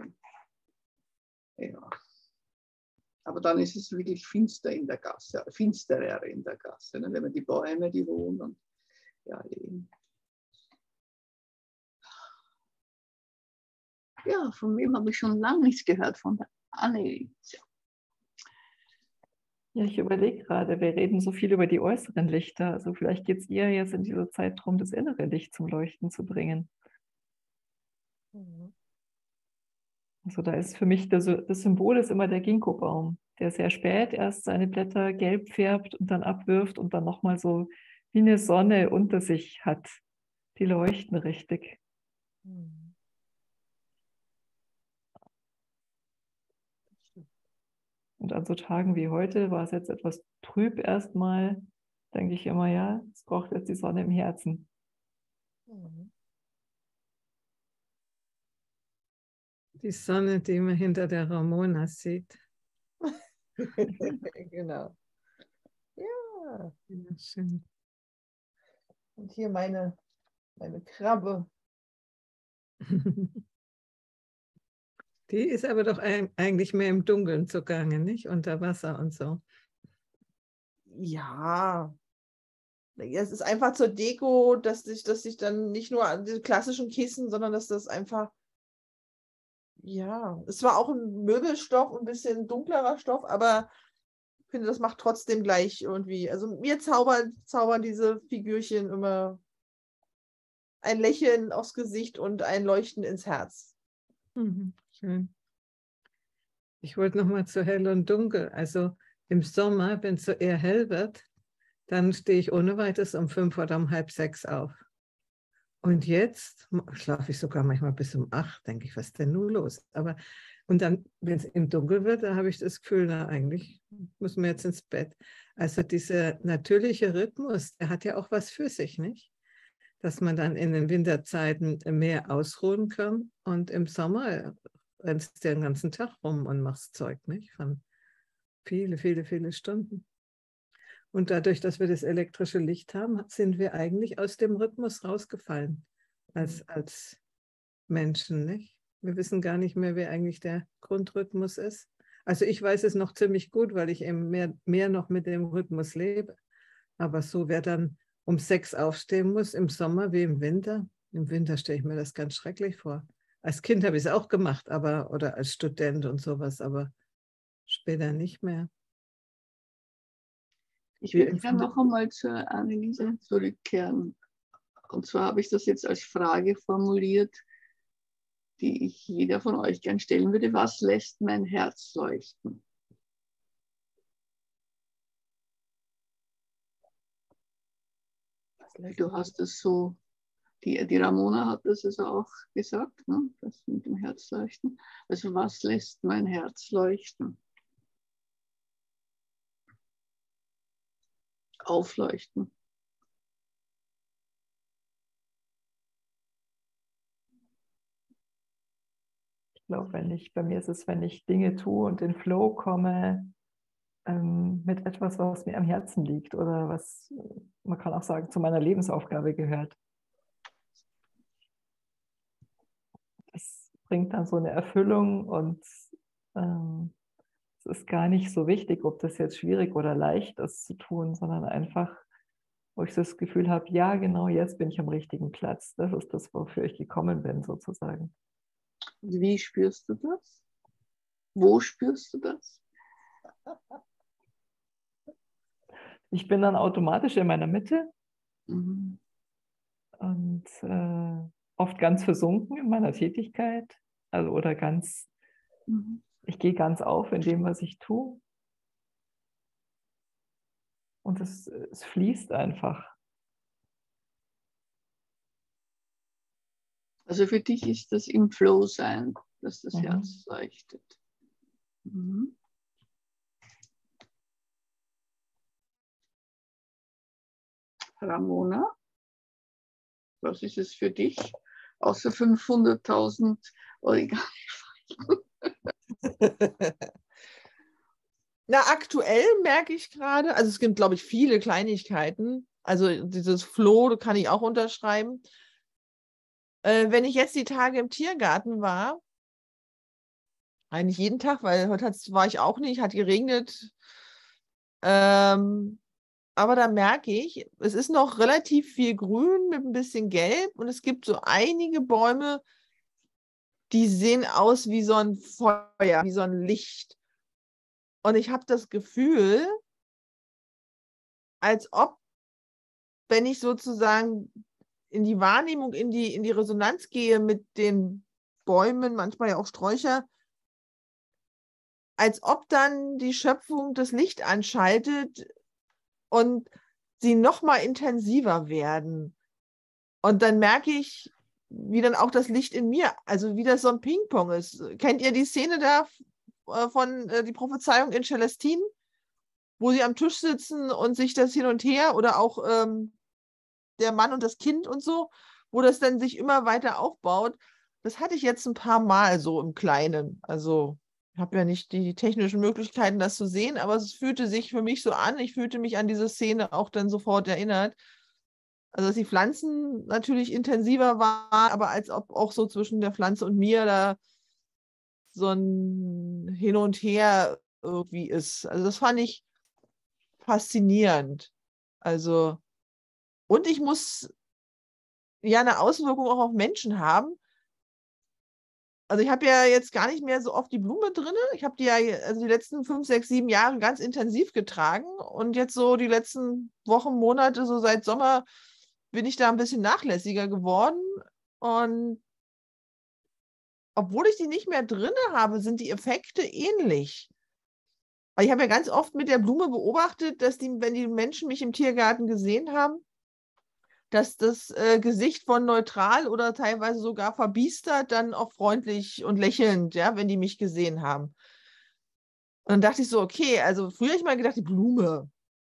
ja. Aber dann ist es wirklich finster in der Gasse, finsterer in der Gasse, ne? Wenn man die Bäume, die wohnen und ja, eben. Ja, von wem habe ich schon lange nichts gehört, von der Anne. Ja, ich überlege gerade, wir reden so viel über die äußeren Lichter. Also vielleicht geht es ihr jetzt in dieser Zeit darum, das innere Licht zum Leuchten zu bringen. Also da ist für mich das Symbol ist immer der Ginkgo-Baum, der sehr spät erst seine Blätter gelb färbt und dann abwirft und dann nochmal so wie eine Sonne unter sich hat. Die leuchten richtig. Und an so Tagen wie heute war es jetzt etwas trüb erstmal, denke ich immer, ja, es braucht jetzt die Sonne im Herzen. Die Sonne, die man hinter der Ramona sieht. Genau. Ja. Ja, schön. Und hier meine Krabbe. Die ist aber doch eigentlich mehr im Dunkeln zugange, nicht? Unter Wasser und so. Ja. Es ist einfach zur Deko, dass sich dann nicht nur an die klassischen Kissen, sondern dass das einfach, ja, es war auch ein Möbelstoff, ein bisschen dunklerer Stoff, aber ich finde, das macht trotzdem gleich irgendwie. Also mir zaubern diese Figürchen immer ein Lächeln aufs Gesicht und ein Leuchten ins Herz. Schön. Ich wollte noch mal zu hell und dunkel. Also im Sommer, wenn es so eher hell wird, dann stehe ich ohne weiteres um 5 oder um halb 6 auf. Und jetzt schlafe ich sogar manchmal bis um 8, denke ich, was ist denn nun los? Und dann, wenn es im Dunkeln wird, da habe ich das Gefühl, na eigentlich müssen wir jetzt ins Bett. Also dieser natürliche Rhythmus, der hat ja auch was für sich, nicht? Dass man dann in den Winterzeiten mehr ausruhen kann und im Sommer rennst du den ganzen Tag rum und machst Zeug, nicht? Von viele, viele, viele Stunden. Und dadurch, dass wir das elektrische Licht haben, sind wir eigentlich aus dem Rhythmus rausgefallen als Menschen, nicht? Wir wissen gar nicht mehr, wer eigentlich der Grundrhythmus ist. Also ich weiß es noch ziemlich gut, weil ich eben mehr noch mit dem Rhythmus lebe. Aber so, wer dann um 6 aufstehen muss, im Sommer wie im Winter stelle ich mir das ganz schrecklich vor. Als Kind habe ich es auch gemacht, oder als Student und sowas, aber später nicht mehr. Ich würde gerne noch einmal zur Anneliese zurückkehren. Und zwar habe ich das jetzt als Frage formuliert, die ich jeder von euch gern stellen würde. Was lässt mein Herz leuchten? Du hast es so, die Ramona hat das also auch gesagt, ne? Das mit dem Herz leuchten. Also was lässt mein Herz leuchten? Aufleuchten. Ich glaube, bei mir ist es, wenn ich Dinge tue und in Flow komme, mit etwas, was mir am Herzen liegt oder was, man kann auch sagen, zu meiner Lebensaufgabe gehört. Das bringt dann so eine Erfüllung und es ist gar nicht so wichtig, ob das jetzt schwierig oder leicht ist zu tun, sondern einfach, wo ich das Gefühl habe, ja, genau, jetzt bin ich am richtigen Platz. Das ist das, wofür ich gekommen bin, sozusagen. Wie spürst du das? Wo spürst du das? Ich bin dann automatisch in meiner Mitte Mhm. und oft ganz versunken in meiner Tätigkeit. Also oder ganz, ich gehe ganz auf in dem, was ich tue. Und es fließt einfach. Also für dich ist das im Flow sein, dass das Herz leuchtet. Mhm. Ramona, was ist es für dich? Außer 500.000 Origami. Na, aktuell merke ich gerade, also es gibt, glaube ich, viele Kleinigkeiten. Also dieses Flow kann ich auch unterschreiben. Wenn ich jetzt die Tage im Tiergarten war, eigentlich jeden Tag, weil heute war ich auch nicht, hat geregnet. Aber da merke ich, es ist noch relativ viel Grün mit ein bisschen Gelb und es gibt so einige Bäume, die sehen aus wie so ein Feuer, wie so ein Licht. Und ich habe das Gefühl, als ob, wenn ich sozusagen in die Wahrnehmung, in die Resonanz gehe mit den Bäumen, manchmal ja auch Sträucher, als ob dann die Schöpfung das Licht anschaltet und sie noch mal intensiver werden. Und dann merke ich, wie dann auch das Licht in mir, also wie das so ein Ping-Pong ist. Kennt ihr die Szene da von die Prophezeiung in Celestine, wo sie am Tisch sitzen und sich das hin und her oder auch der Mann und das Kind und so, wo das dann sich immer weiter aufbaut. Das hatte ich jetzt ein paar Mal so im Kleinen. Also ich habe ja nicht die technischen Möglichkeiten, das zu sehen, aber es fühlte sich für mich so an. Ich fühlte mich an diese Szene auch dann sofort erinnert. Also dass die Pflanzen natürlich intensiver waren, aber als ob auch so zwischen der Pflanze und mir da so ein Hin und Her irgendwie ist. Also das fand ich faszinierend. Also, und ich muss ja eine Auswirkung auch auf Menschen haben. Also ich habe ja jetzt gar nicht mehr so oft die Blume drin. Ich habe die ja also die letzten 5, 6, 7 Jahre ganz intensiv getragen. Und jetzt so die letzten Wochen, Monate, so seit Sommer, bin ich da ein bisschen nachlässiger geworden. Und obwohl ich die nicht mehr drin habe, sind die Effekte ähnlich. Ich habe ja ganz oft mit der Blume beobachtet, dass wenn die Menschen mich im Tiergarten gesehen haben, dass das Gesicht von neutral oder teilweise sogar verbiestert dann auch freundlich und lächelnd, ja, wenn die mich gesehen haben. Und dann dachte ich so, okay, also früher habe ich mal gedacht, die Blume.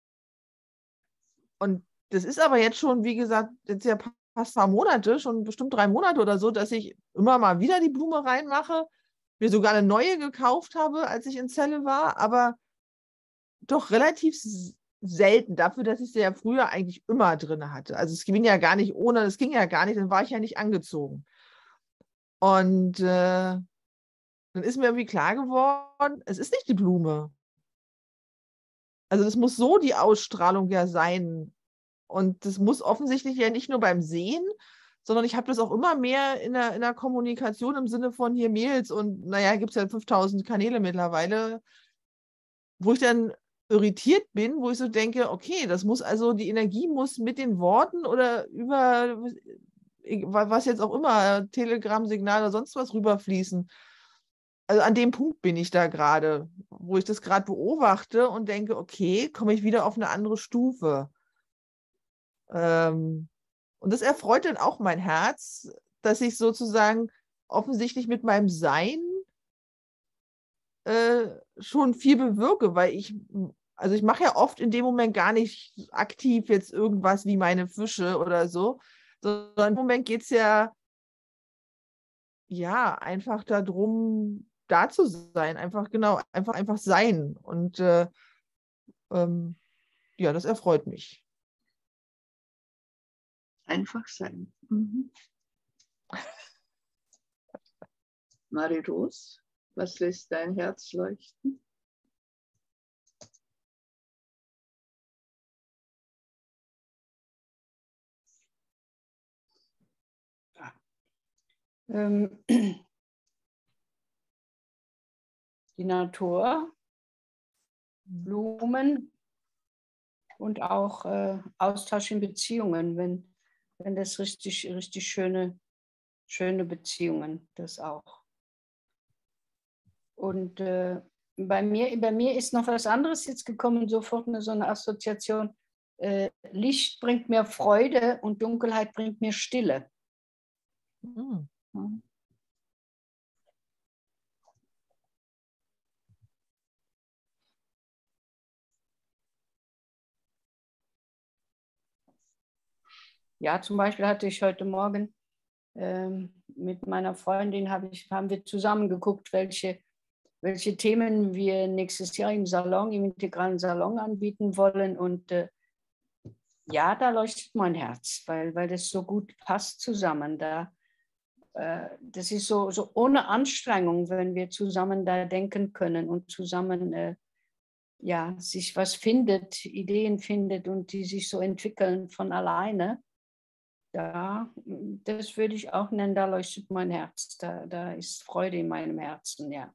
Und das ist aber jetzt schon, wie gesagt, jetzt ja fast ein paar Monate, schon bestimmt 3 Monate oder so, dass ich immer mal wieder die Blume reinmache, mir sogar eine neue gekauft habe, als ich in Celle war, aber doch relativ selten dafür, dass ich sie ja früher eigentlich immer drin hatte. Also es ging ja gar nicht ohne, es ging ja gar nicht, dann war ich ja nicht angezogen. Und dann ist mir irgendwie klar geworden, es ist nicht die Blume. Also das muss so die Ausstrahlung ja sein. Und das muss offensichtlich ja nicht nur beim Sehen, sondern ich habe das auch immer mehr in der Kommunikation im Sinne von hier Mails und naja, gibt es ja 5000 Kanäle mittlerweile, wo ich dann irritiert bin, wo ich so denke, okay, das muss also, die Energie muss mit den Worten oder über was jetzt auch immer, Telegram-Signal oder sonst was rüberfließen. Also an dem Punkt bin ich da gerade, wo ich das gerade beobachte und denke, okay, komme ich wieder auf eine andere Stufe. Und das erfreut dann auch mein Herz, dass ich sozusagen offensichtlich mit meinem Sein schon viel bewirke, weil also ich mache ja oft in dem Moment gar nicht aktiv jetzt irgendwas wie meine Fische oder so, sondern im Moment geht es ja einfach darum, da zu sein, einfach genau, einfach sein. Und ja, das erfreut mich. Einfach sein. Mhm. Marie-Rose, was lässt dein Herz leuchten? Die Natur, Blumen und auch Austausch in Beziehungen, wenn das richtig schöne Beziehungen, das auch. Und bei mir ist noch was anderes jetzt gekommen, sofort so eine Assoziation. Licht bringt mir Freude und Dunkelheit bringt mir Stille. Mhm. Ja, zum Beispiel hatte ich heute Morgen mit meiner Freundin, haben wir zusammen geguckt, welche Themen wir nächstes Jahr im Salon, im integralen Salon anbieten wollen. Und ja, da leuchtet mein Herz, weil das so gut passt zusammen. Das ist so ohne Anstrengung, wenn wir zusammen da denken können und zusammen ja, sich was findet, Ideen findet und die sich so entwickeln von alleine. Das würde ich auch nennen, da leuchtet mein Herz. Da ist Freude in meinem Herzen, ja.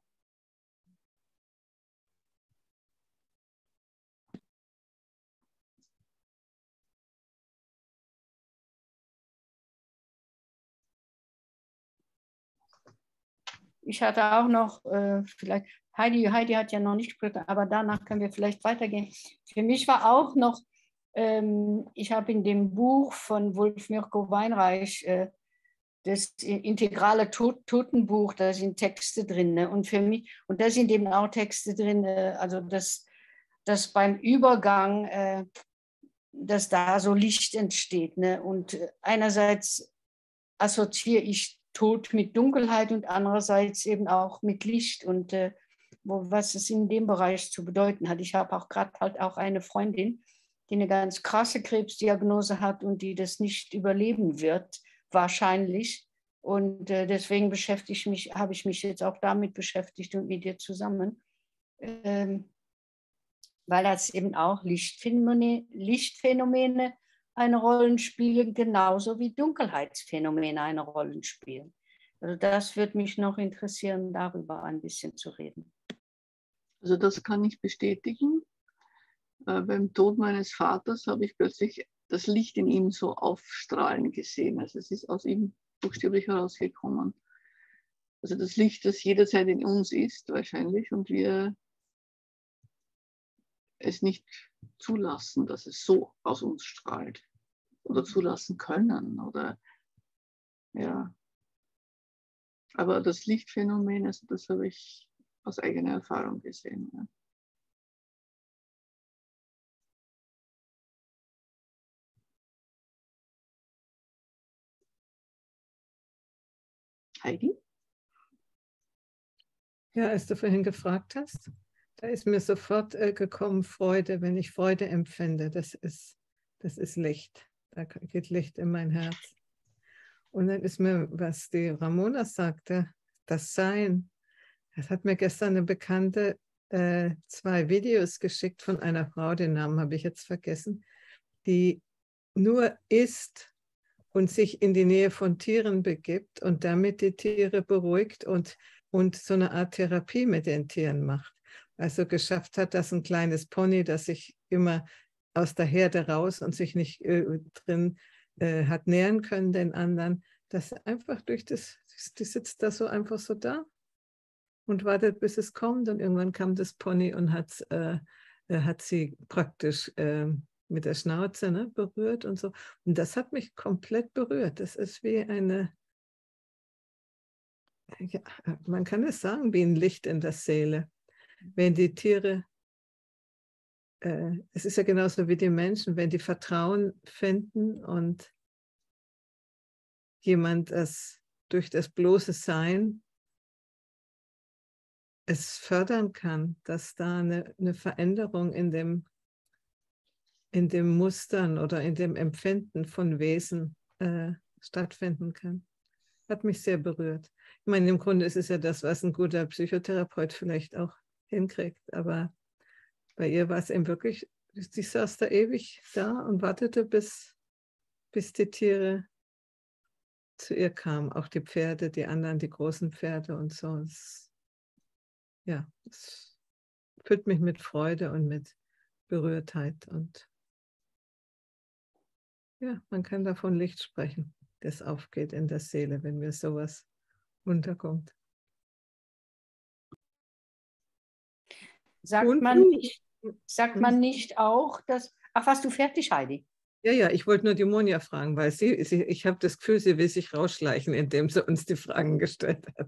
Ich hatte auch noch, vielleicht, Heidi hat ja noch nicht gesprochen, aber danach können wir vielleicht weitergehen. Für mich war auch noch, ich habe in dem Buch von Wolf Mirko Weinreich, das integrale Totenbuch, da sind Texte drin. Ne? Und für mich, und da sind eben auch Texte drin, also dass beim Übergang, dass da so Licht entsteht. Ne? Und einerseits assoziiere ich Tod mit Dunkelheit und andererseits eben auch mit Licht und was es in dem Bereich zu bedeuten hat. Ich habe auch gerade halt auch eine Freundin, die eine ganz krasse Krebsdiagnose hat und die das nicht überleben wird, wahrscheinlich. Und deswegen habe ich mich jetzt auch damit beschäftigt und mit dir zusammen, weil das eben auch Lichtphänomene eine Rolle spielen, genauso wie Dunkelheitsphänomene eine Rolle spielen. Also das würde mich noch interessieren, darüber ein bisschen zu reden. Also das kann ich bestätigen. Beim Tod meines Vaters habe ich plötzlich das Licht in ihm so aufstrahlen gesehen. Also es ist aus ihm buchstäblich herausgekommen. Also das Licht, das jederzeit in uns ist wahrscheinlich und wir es nicht zulassen, dass es so aus uns strahlt oder zulassen können oder ja. Aber das Lichtphänomen, also das habe ich aus eigener Erfahrung gesehen. Ja. Heidi? Ja, als du vorhin gefragt hast, Da ist mir sofort gekommen Freude, wenn ich Freude empfinde. Das ist Licht. Da geht Licht in mein Herz. Und dann ist mir, was die Ramona sagte, das Sein. Das hat mir gestern eine Bekannte 2 Videos geschickt von einer Frau, den Namen habe ich jetzt vergessen, die nur isst und sich in die Nähe von Tieren begibt und damit die Tiere beruhigt und so eine Art Therapie mit den Tieren macht. Also geschafft hat, dass ein kleines Pony, das sich immer aus der Herde raus und sich nicht drin hat nähern können den anderen, dass einfach durch das, die sitzt da so einfach so da und wartet, bis es kommt. Und irgendwann kam das Pony und hat sie praktisch mit der Schnauze berührt und so. Und das hat mich komplett berührt. Das ist wie eine, ja, man kann es sagen, wie ein Licht in der Seele. Wenn die Tiere, es ist ja genauso wie die Menschen, wenn die Vertrauen finden und jemand es durch das bloße Sein es fördern kann, dass da eine Veränderung in dem Mustern oder in dem Empfinden von Wesen stattfinden kann. Hat mich sehr berührt. Ich meine, im Grunde ist es ja das, was ein guter Psychotherapeut vielleicht auch hinkriegt, aber bei ihr war es eben wirklich, sie saß da ewig da und wartete, bis die Tiere zu ihr kamen, auch die Pferde, die anderen, die großen Pferde und so. Es füllt mich mit Freude und mit Berührtheit und ja, man kann davon Licht sprechen, das aufgeht in der Seele, wenn mir sowas unterkommt. Sagt man nicht auch, dass... Ach, warst du fertig, Heidi? Ja, ich wollte nur die Monja fragen, weil ich habe das Gefühl, sie will sich rausschleichen, indem sie uns die Fragen gestellt hat.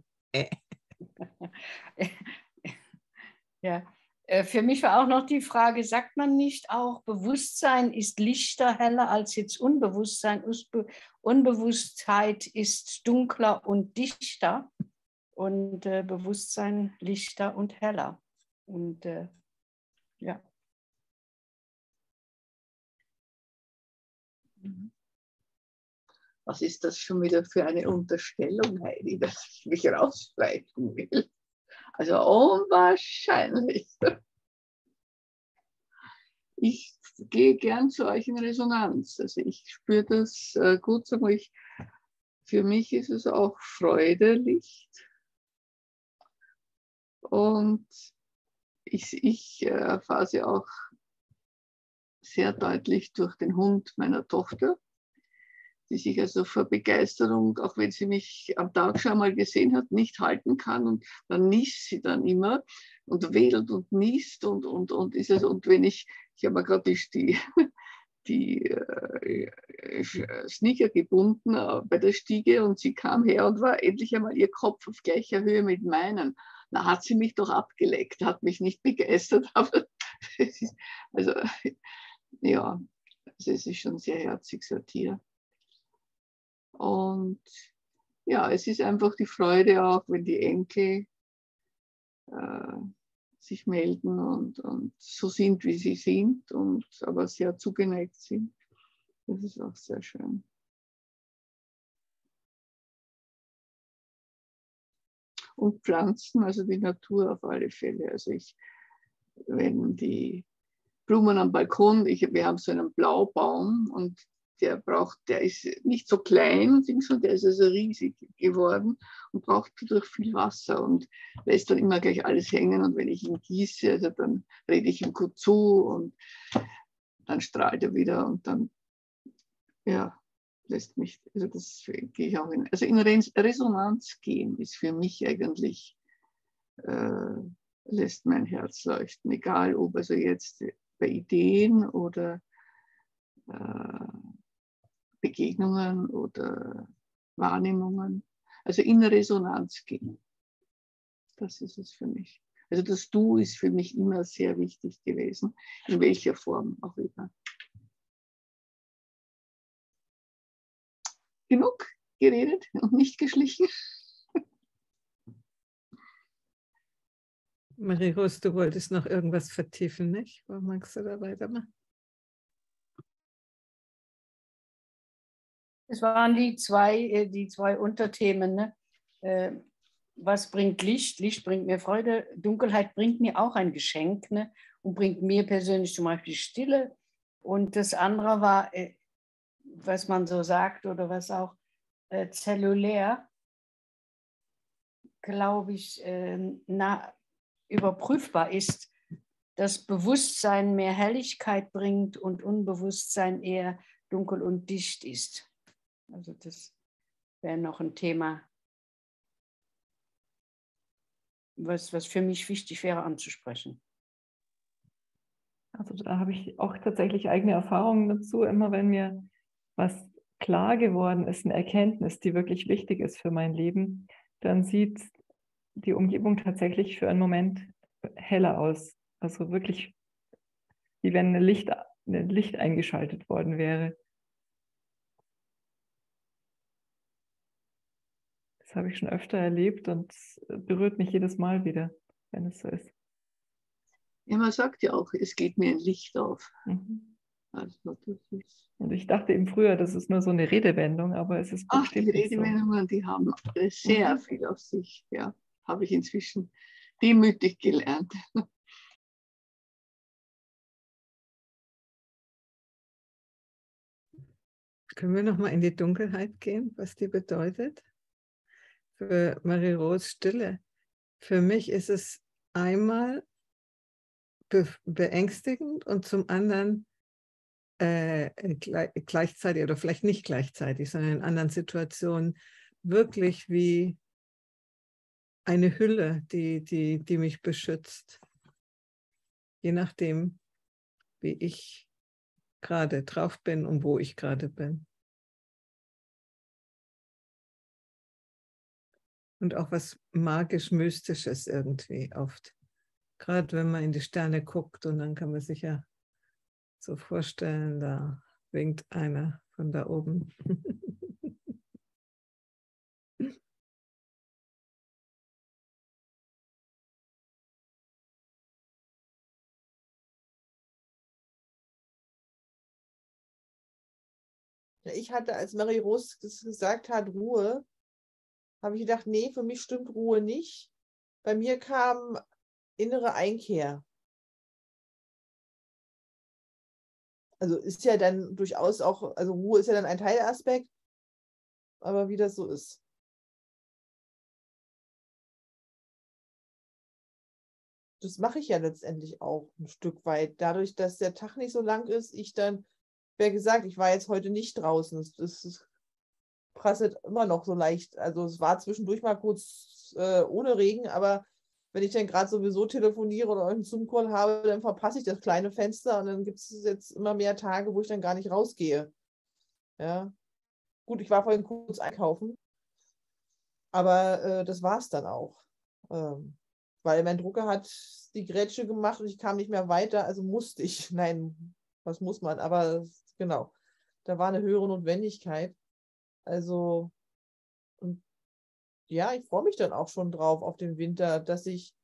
Ja, für mich war auch noch die Frage, sagt man nicht auch, Bewusstsein ist lichter, heller als jetzt Unbewusstsein? Unbewusstheit ist dunkler und dichter und Bewusstsein lichter und heller. Und ja. Was ist das schon wieder für eine Unterstellung, Heidi, dass ich mich rausschleichen will? Also unwahrscheinlich. Ich gehe gern zu euch in Resonanz. Also ich spüre das gut, für mich ist es auch Freude, Licht. Und ich erfahre sie auch sehr deutlich durch den Hund meiner Tochter, die sich also vor Begeisterung, auch wenn sie mich am Tag schon mal gesehen hat, nicht halten kann. Und dann niest sie dann immer und wedelt und niest und ist es. Und wenn ich habe mir gerade die Sneaker gebunden bei der Stiege und sie kam her und war endlich einmal ihr Kopf auf gleicher Höhe mit meinen. Da hat sie mich doch abgeleckt, hat mich nicht begeistert, aber es ist, also ja, also es ist schon sehr herzig, so ein Tier. Und ja, es ist einfach die Freude auch, wenn die Enkel sich melden und so sind, wie sie sind, aber sehr zugeneigt sind. Das ist auch sehr schön. Und Pflanzen, also die Natur auf alle Fälle. Also wenn die Blumen am Balkon, wir haben so einen Blaubaum und der ist nicht so klein, sondern der ist also riesig geworden und braucht dadurch viel Wasser und lässt dann immer gleich alles hängen. Und wenn ich ihn gieße, also dann rede ich ihm gut zu und dann strahlt er wieder und dann, ja, lässt mich, also das gehe ich auch in, also in Resonanz gehen ist für mich eigentlich, lässt mein Herz leuchten, egal ob also jetzt bei Ideen oder Begegnungen oder Wahrnehmungen. Also in Resonanz gehen. Das ist es für mich. Also das Du ist für mich immer sehr wichtig gewesen, in welcher Form auch immer. Genug geredet und nicht geschlichen. Marie-Rose, du wolltest noch irgendwas vertiefen, nicht? Magst du da weitermachen? Es waren die zwei Unterthemen. Ne? Was bringt Licht? Licht bringt mir Freude. Dunkelheit bringt mir auch ein Geschenk, ne? Und bringt mir persönlich zum Beispiel Stille. Und das andere war, was man so sagt oder was auch zellulär, glaube ich, überprüfbar ist, dass Bewusstsein mehr Helligkeit bringt und Unbewusstsein eher dunkel und dicht ist. Also das wäre noch ein Thema, was für mich wichtig wäre anzusprechen. Also da habe ich auch tatsächlich eigene Erfahrungen dazu. Immer wenn mir was klar geworden ist, eine Erkenntnis, die wirklich wichtig ist für mein Leben, dann sieht die Umgebung tatsächlich für einen Moment heller aus. Also wirklich, wie wenn ein Licht eingeschaltet worden wäre. Das habe ich schon öfter erlebt und es berührt mich jedes Mal wieder, wenn es so ist. Ja, man sagt ja auch, es geht mir ein Licht auf. Mhm. Also das ist Und ich dachte eben früher, das ist nur so eine Redewendung, aber es ist Ach, die bestimmt nicht so. Redewendungen, die haben sehr viel auf sich. Ja, habe ich inzwischen demütig gelernt. Können wir noch mal in die Dunkelheit gehen, was die bedeutet? Für Marie-Rose Stille. Für mich ist es einmal beängstigend und zum anderen gleichzeitig oder vielleicht nicht gleichzeitig, sondern in anderen Situationen wirklich wie eine Hülle, die mich beschützt. Je nachdem, wie ich gerade drauf bin und wo ich gerade bin. Und auch was magisch-mystisches irgendwie oft. Gerade wenn man in die Sterne guckt und dann kann man sich ja so vorstellen, da winkt einer von da oben. Ich hatte, als Marie-Rose gesagt hat, Ruhe, habe ich gedacht, nee, für mich stimmt Ruhe nicht. Bei mir kam innere Einkehr. Also ist ja dann durchaus auch, also Ruhe ist ja dann ein Teilaspekt, aber wie das so ist. Das mache ich ja letztendlich auch ein Stück weit. Dadurch, dass der Tag nicht so lang ist, ich dann, wer gesagt, ich war jetzt heute nicht draußen. Das prasselt immer noch so leicht. Also es war zwischendurch mal kurz ohne Regen, aber wenn ich dann gerade sowieso telefoniere oder einen Zoom-Call habe, dann verpasse ich das kleine Fenster und dann gibt es jetzt immer mehr Tage, wo ich dann gar nicht rausgehe. Ja. Gut, ich war vorhin kurz einkaufen, aber das war es dann auch. Weil mein Drucker hat die Grätsche gemacht und ich kam nicht mehr weiter, also musste ich. Nein, was muss man? Aber genau, da war eine höhere Notwendigkeit. Also, und ja, ich freue mich dann auch schon drauf auf den Winter, dass ich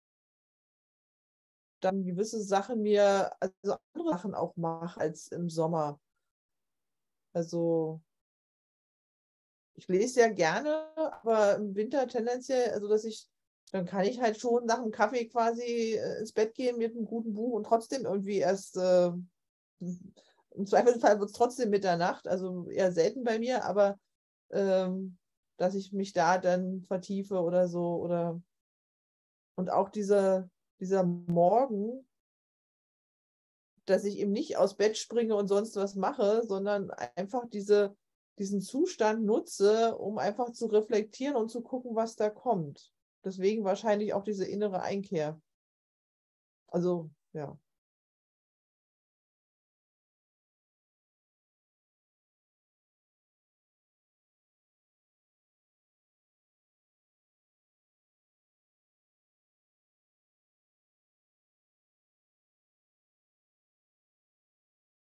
dann gewisse Sachen mir, also andere Sachen auch mache als im Sommer. Also, ich lese ja gerne, aber im Winter tendenziell, also dass ich, dann kann ich halt schon nach dem Kaffee quasi ins Bett gehen mit einem guten Buch und trotzdem irgendwie erst, im Zweifelsfall wird es trotzdem Mitternacht, also eher selten bei mir, aber dass ich mich da dann vertiefe oder so, oder und auch dieser Morgen, dass ich eben nicht aus Bett springe und sonst was mache, sondern einfach diesen Zustand nutze, um einfach zu reflektieren und zu gucken, was da kommt. Deswegen wahrscheinlich auch diese innere Einkehr. Also, ja.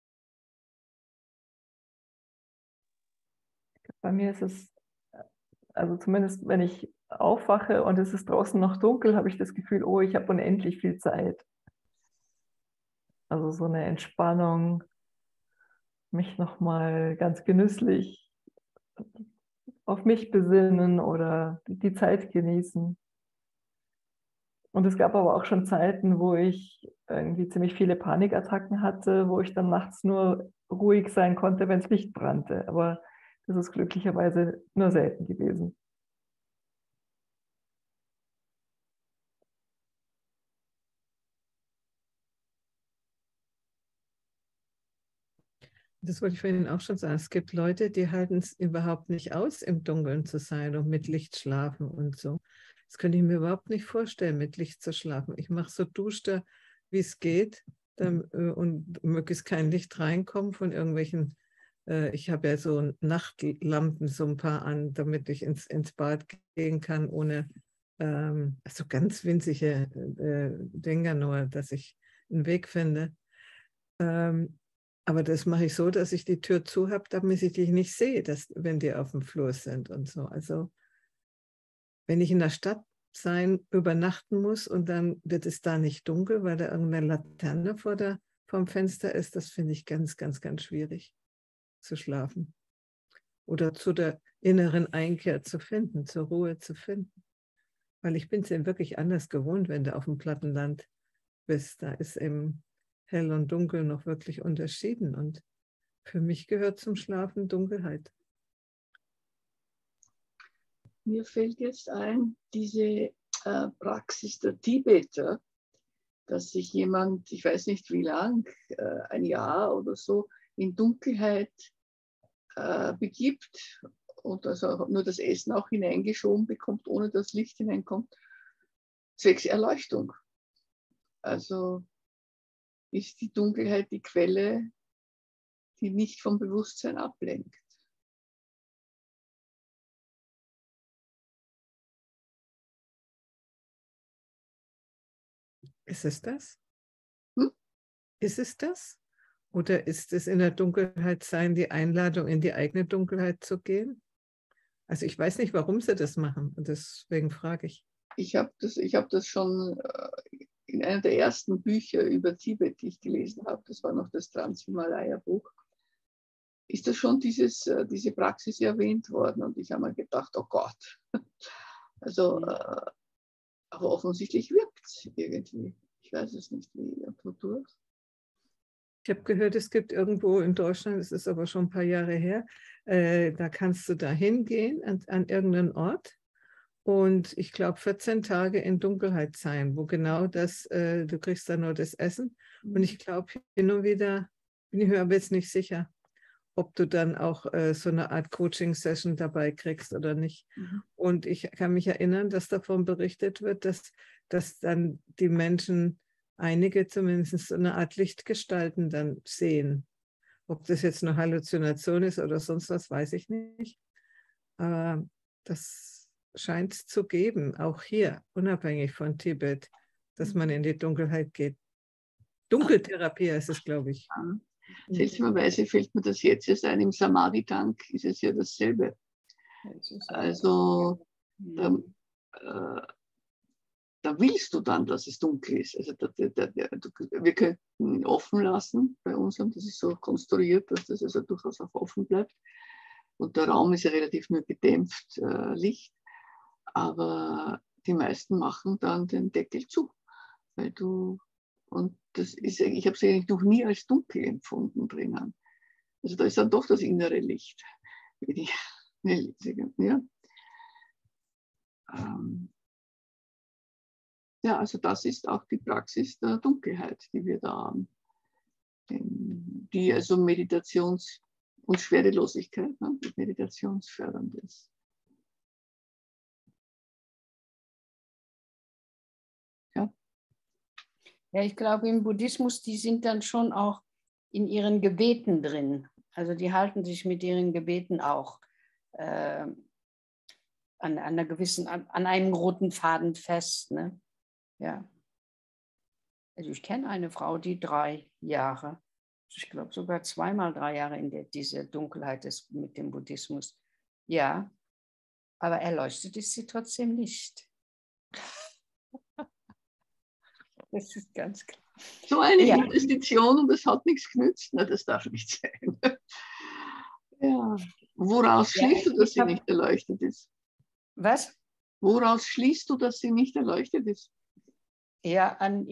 Bei mir ist es also zumindest wenn ich aufwache und es ist draußen noch dunkel, habe ich das Gefühl, oh, ich habe unendlich viel Zeit. Also so eine Entspannung, mich nochmal ganz genüsslich auf mich besinnen oder die Zeit genießen. Und es gab aber auch schon Zeiten, wo ich irgendwie ziemlich viele Panikattacken hatte, wo ich dann nachts nur ruhig sein konnte, wenn das Licht brannte. Aber das ist glücklicherweise nur selten gewesen. Das wollte ich vorhin auch schon sagen. Es gibt Leute, die halten es überhaupt nicht aus, im Dunkeln zu sein und mit Licht schlafen und so. Das könnte ich mir überhaupt nicht vorstellen, mit Licht zu schlafen. Ich mache so duster, wie es geht, und möglichst kein Licht reinkommt von irgendwelchen. Ich habe ja so Nachtlampen, so ein paar an, damit ich ins Bad gehen kann, ohne so ganz winzige Dinger nur, dass ich einen Weg finde. Aber das mache ich so, dass ich die Tür zu habe, damit ich dich nicht sehe, wenn die auf dem Flur sind und so. Also wenn ich in der Stadt übernachten muss und dann wird es da nicht dunkel, weil da irgendeine Laterne vorm Fenster ist, das finde ich ganz, ganz, ganz schwierig zu schlafen. Oder zu der inneren Einkehr zu finden, zur Ruhe zu finden. Weil ich bin es eben wirklich anders gewohnt, wenn du auf dem Plattenland bist. Da ist eben hell und dunkel noch wirklich unterschieden. Und für mich gehört zum Schlafen Dunkelheit. Mir fällt jetzt ein, diese Praxis der Tibeter, dass sich jemand, ich weiß nicht wie lang, ein Jahr oder so, in Dunkelheit begibt und also nur das Essen auch hineingeschoben bekommt, ohne dass Licht hineinkommt, zwecks Erleuchtung. Also ist die Dunkelheit die Quelle, die nicht vom Bewusstsein ablenkt. Ist es das? Hm? Ist es das? Oder ist es in der Dunkelheit sein, die Einladung, in die eigene Dunkelheit zu gehen? Also ich weiß nicht, warum sie das machen. Und deswegen frage ich. Ich habe das schon in einer der ersten Bücher über Tibet, die ich gelesen habe, das war noch das Trans-Himalaya-Buch, ist das schon diese Praxis erwähnt worden. Und ich habe mir gedacht, oh Gott. Also, aber offensichtlich wirkt es irgendwie. Ich weiß es nicht, wie wodurch. Ich habe gehört, es gibt irgendwo in Deutschland, es ist aber schon ein paar Jahre her, da kannst du da hingehen an irgendeinen Ort und ich glaube 14 Tage in Dunkelheit sein, wo genau das, du kriegst da nur das Essen und ich glaube hin und wieder, bin ich mir aber jetzt nicht sicher, ob du dann auch so eine Art Coaching-Session dabei kriegst oder nicht. Und ich kann mich erinnern, dass davon berichtet wird, dass dann die Menschen, einige zumindest, so eine Art Lichtgestalten dann sehen. Ob das jetzt eine Halluzination ist oder sonst was, weiß ich nicht. Aber das scheint es zu geben, auch hier, unabhängig von Tibet, dass man in die Dunkelheit geht. Dunkeltherapie ist es, glaube ich. Seltsamerweise fällt mir das jetzt erst ein, im Samadhi-Tank ist es ja dasselbe. Also da willst du dann, dass es dunkel ist. Also wir könnten ihn offen lassen bei uns, und das ist so konstruiert, dass das also durchaus auch offen bleibt. Und der Raum ist ja relativ nur gedämpft Licht, aber die meisten machen dann den Deckel zu, weil und das ist, ich habe es eigentlich noch nie als dunkel empfunden drinnen. Also da ist dann doch das innere Licht. Ja. Ja, also das ist auch die Praxis der Dunkelheit, die wir da haben. Die also Meditations- und Schwerelosigkeit, ne, die meditationsfördernd ist. Ja. Ja, ich glaube, im Buddhismus, die sind dann schon auch in ihren Gebeten drin. Also die halten sich mit ihren Gebeten auch an einem roten Faden fest. Ne? Ja. Also ich kenne eine Frau, die 3 Jahre, ich glaube sogar 2-mal 3 Jahre in diese Dunkelheit ist mit dem Buddhismus. Ja, Aber erleuchtet ist sie trotzdem nicht. Das ist ganz klar. So eine Investition und es hat nichts genützt. Na, das darf nicht sein. Ja. Woraus schließt du, dass sie nicht erleuchtet ist? Was? Woraus schließt du, dass sie nicht erleuchtet ist? Ja, an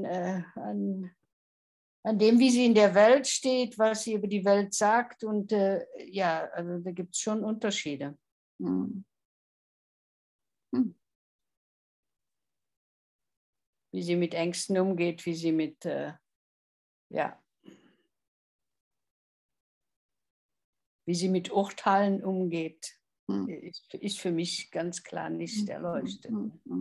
dem, wie sie in der Welt steht, was sie über die Welt sagt. Und ja, also da gibt es schon Unterschiede. Hm. Wie sie mit Ängsten umgeht, wie sie mit, wie sie mit Urteilen umgeht, ist für mich ganz klar nicht erleuchtet.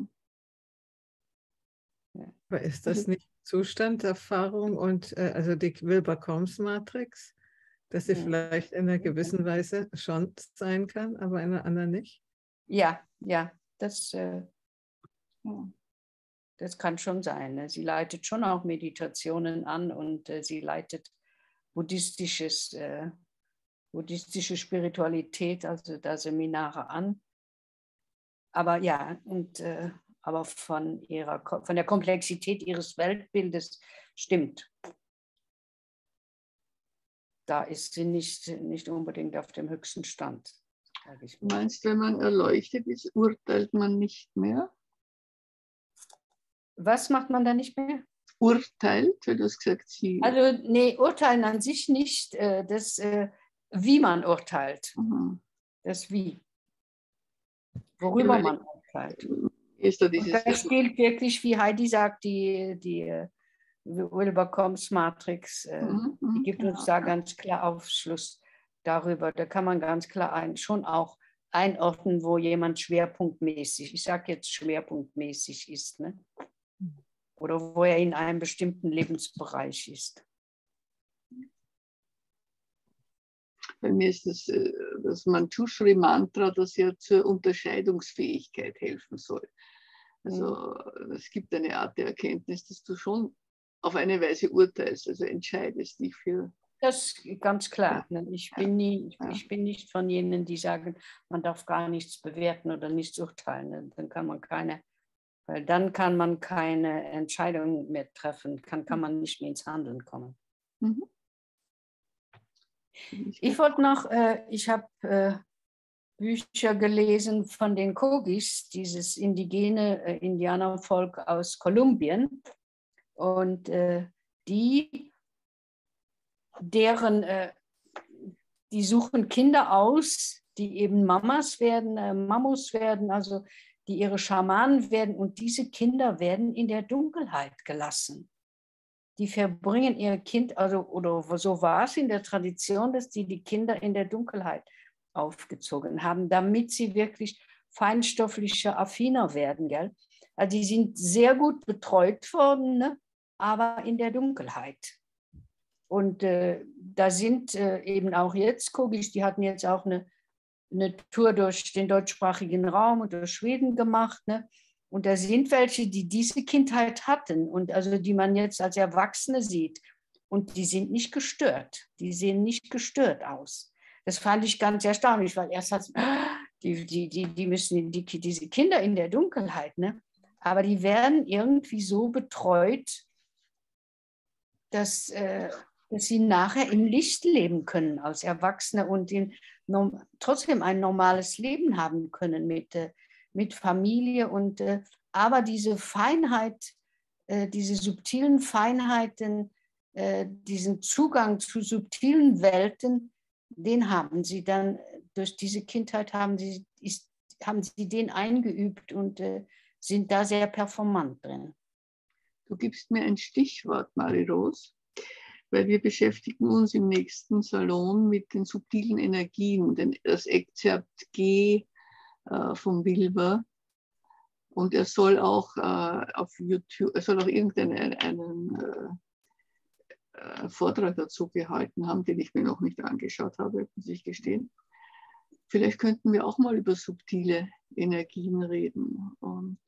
Aber ist das nicht Zustanderfahrung und also die Wilber-Combs-Matrix, dass sie vielleicht in einer gewissen Weise schon sein kann, aber in einer anderen nicht? Ja, das kann schon sein. Ne? Sie leitet schon auch Meditationen an und sie leitet buddhistische Spiritualität, also da Seminare an. Aber ja, aber von der Komplexität ihres Weltbildes stimmt. Da ist sie nicht unbedingt auf dem höchsten Stand. Du meinst, wenn man erleuchtet ist, urteilt man nicht mehr? Was macht man da nicht mehr? Urteilt, weil du hast gesagt, sie... Also nee, urteilen an sich nicht, wie man urteilt. Das Wie. Worüber man urteilt. Ist da Und das gilt wirklich, wie Heidi sagt, die Wilber-Combs-Matrix, die gibt uns da ganz klar Aufschluss darüber. Da kann man ganz klar schon auch einordnen, wo jemand schwerpunktmäßig, ich sage jetzt schwerpunktmäßig ist, ne? Oder wo er in einem bestimmten Lebensbereich ist. Bei mir ist das Manjushri-Mantra, das ja zur Unterscheidungsfähigkeit helfen soll. Also es gibt eine Art der Erkenntnis, dass du schon auf eine Weise urteilst, also entscheidest dich für... Das ist ganz klar. Ja. Ich bin nicht von jenen, die sagen, man darf gar nichts bewerten oder nichts urteilen. Dann kann man keine Entscheidung mehr treffen, kann man nicht mehr ins Handeln kommen. Ich wollte noch, ich habe Bücher gelesen von den Kogis, dieses indigene Indianervolk aus Kolumbien. Und die suchen Kinder aus, die eben Mamos werden, also die ihre Schamanen werden. Und diese Kinder werden in der Dunkelheit gelassen. Die verbringen ihr Kind, oder so war es in der Tradition, dass die Kinder in der Dunkelheit aufgezogen haben, damit sie wirklich feinstofflicher, affiner werden. Gell? Also die sind sehr gut betreut worden, ne? Aber in der Dunkelheit. Und da sind eben auch jetzt Kogis, die hatten jetzt auch eine Tour durch den deutschsprachigen Raum und durch Schweden gemacht, ne? Und da sind welche, die diese Kindheit hatten und also die man jetzt als Erwachsene sieht. Und die sind nicht gestört. Die sehen nicht gestört aus. Das fand ich ganz erstaunlich, weil erst hat die müssen diese Kinder in der Dunkelheit, ne? Aber die werden irgendwie so betreut, dass sie nachher im Licht leben können als Erwachsene und trotzdem ein normales Leben haben können mit Familie. Aber diese Feinheit, diese subtilen Feinheiten, diesen Zugang zu subtilen Welten, den haben sie dann, durch diese Kindheit haben sie den eingeübt und sind da sehr performant drin. Du gibst mir ein Stichwort, Marie-Rose, weil wir beschäftigen uns im nächsten Salon mit den subtilen Energien, das Exzerpt G von Wilber. Und er soll auch auf YouTube, er soll auch einen Vortrag dazu gehalten haben, den ich mir noch nicht angeschaut habe, muss ich gestehen. Vielleicht könnten wir auch mal über subtile Energien reden und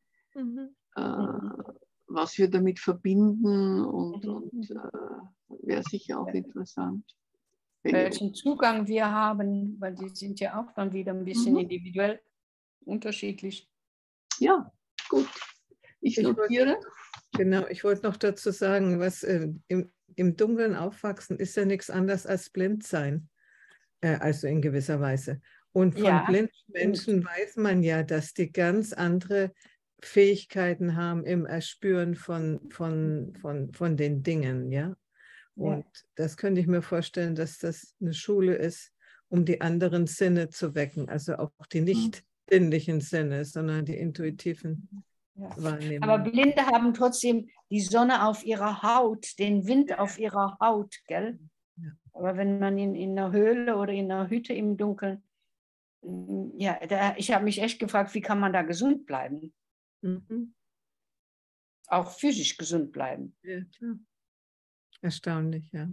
was wir damit verbinden und wäre sicher auch interessant. Welchen Zugang wir haben, weil die sind ja auch dann wieder ein bisschen individuell. unterschiedlich. Ja, gut. Ich notiere. Genau, ich wollte noch dazu sagen, was im Dunkeln aufwachsen ist ja nichts anderes als blind sein, also in gewisser Weise. Und von Ja, blinden Menschen weiß man ja, dass die ganz andere Fähigkeiten haben im Erspüren von den Dingen, ja. Und das könnte ich mir vorstellen, dass das eine Schule ist, um die anderen Sinne zu wecken, also auch die nicht sinnlichen Sinne, sondern die intuitiven Wahrnehmungen. Aber Blinde haben trotzdem die Sonne auf ihrer Haut, den Wind auf ihrer Haut, gell? Ja. Aber wenn man in einer Höhle oder in einer Hütte im Dunkeln, ja, ich habe mich echt gefragt, wie kann man da gesund bleiben? Mhm. Auch physisch gesund bleiben. Ja, klar. Erstaunlich, ja.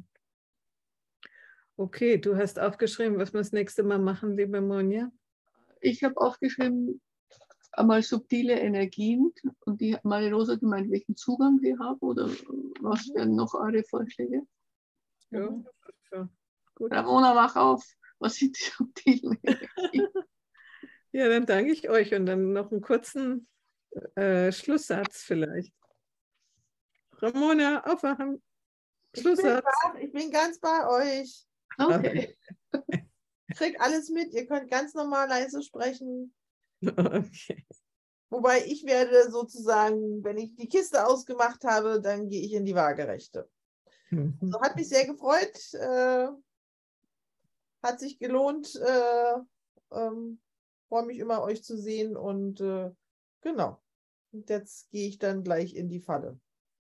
Okay, du hast aufgeschrieben, was wir das nächste Mal machen, liebe Monja. Ich habe aufgeschrieben, einmal subtile Energien und die Marie-Rosa gemeint, welchen Zugang wir haben oder was wären noch eure Vorschläge? Ja, das ist schon gut. Ramona, mach auf. Was sind die subtilen Energien? Ja, dann danke ich euch und dann noch einen kurzen Schlusssatz vielleicht. Ramona, aufwachen. Schlusssatz. Ich bin ganz bei euch. Okay. Ich krieg alles mit. Ihr könnt ganz normal leise sprechen. Okay. Wobei ich werde sozusagen, wenn ich die Kiste ausgemacht habe, dann gehe ich in die Waagerechte. So, hat mich sehr gefreut. Hat sich gelohnt. Freue mich immer, euch zu sehen. Und genau. Und jetzt gehe ich dann gleich in die Falle.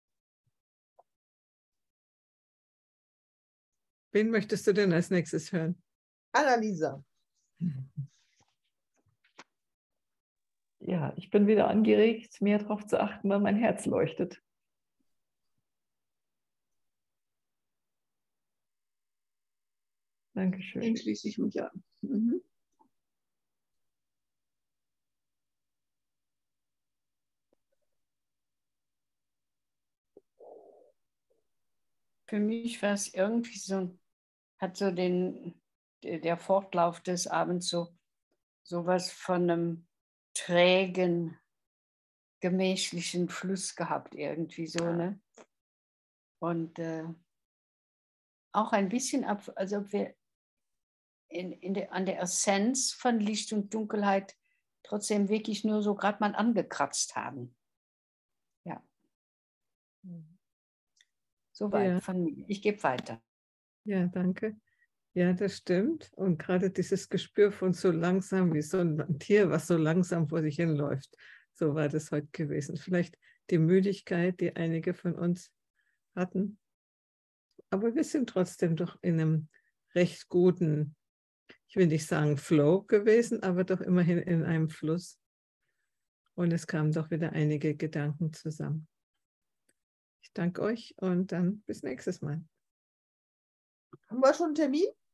Wen möchtest du denn als nächstes hören? Annalisa. Ja, ich bin wieder angeregt, mehr darauf zu achten, wann mein Herz leuchtet. Dankeschön. Dem schließe ich mich an. Mhm. Für mich war es irgendwie so, hat so der Fortlauf des Abends so was von einem trägen, gemächlichen Fluss gehabt, irgendwie so, ne? Und auch ein bisschen als ob wir an der Essenz von Licht und Dunkelheit trotzdem wirklich nur so gerade mal angekratzt haben. Ja. Soweit Ja. von mir. Ich gebe weiter. Ja, danke. Ja, das stimmt. Und gerade dieses Gespür von so langsam wie so ein Tier, was so langsam vor sich hinläuft, so war das heute gewesen. Vielleicht die Müdigkeit, die einige von uns hatten. Aber wir sind trotzdem doch in einem recht guten, ich will nicht sagen Flow gewesen, aber doch immerhin in einem Fluss. Und es kamen doch wieder einige Gedanken zusammen. Ich danke euch und dann bis nächstes Mal. Haben wir schon einen Termin?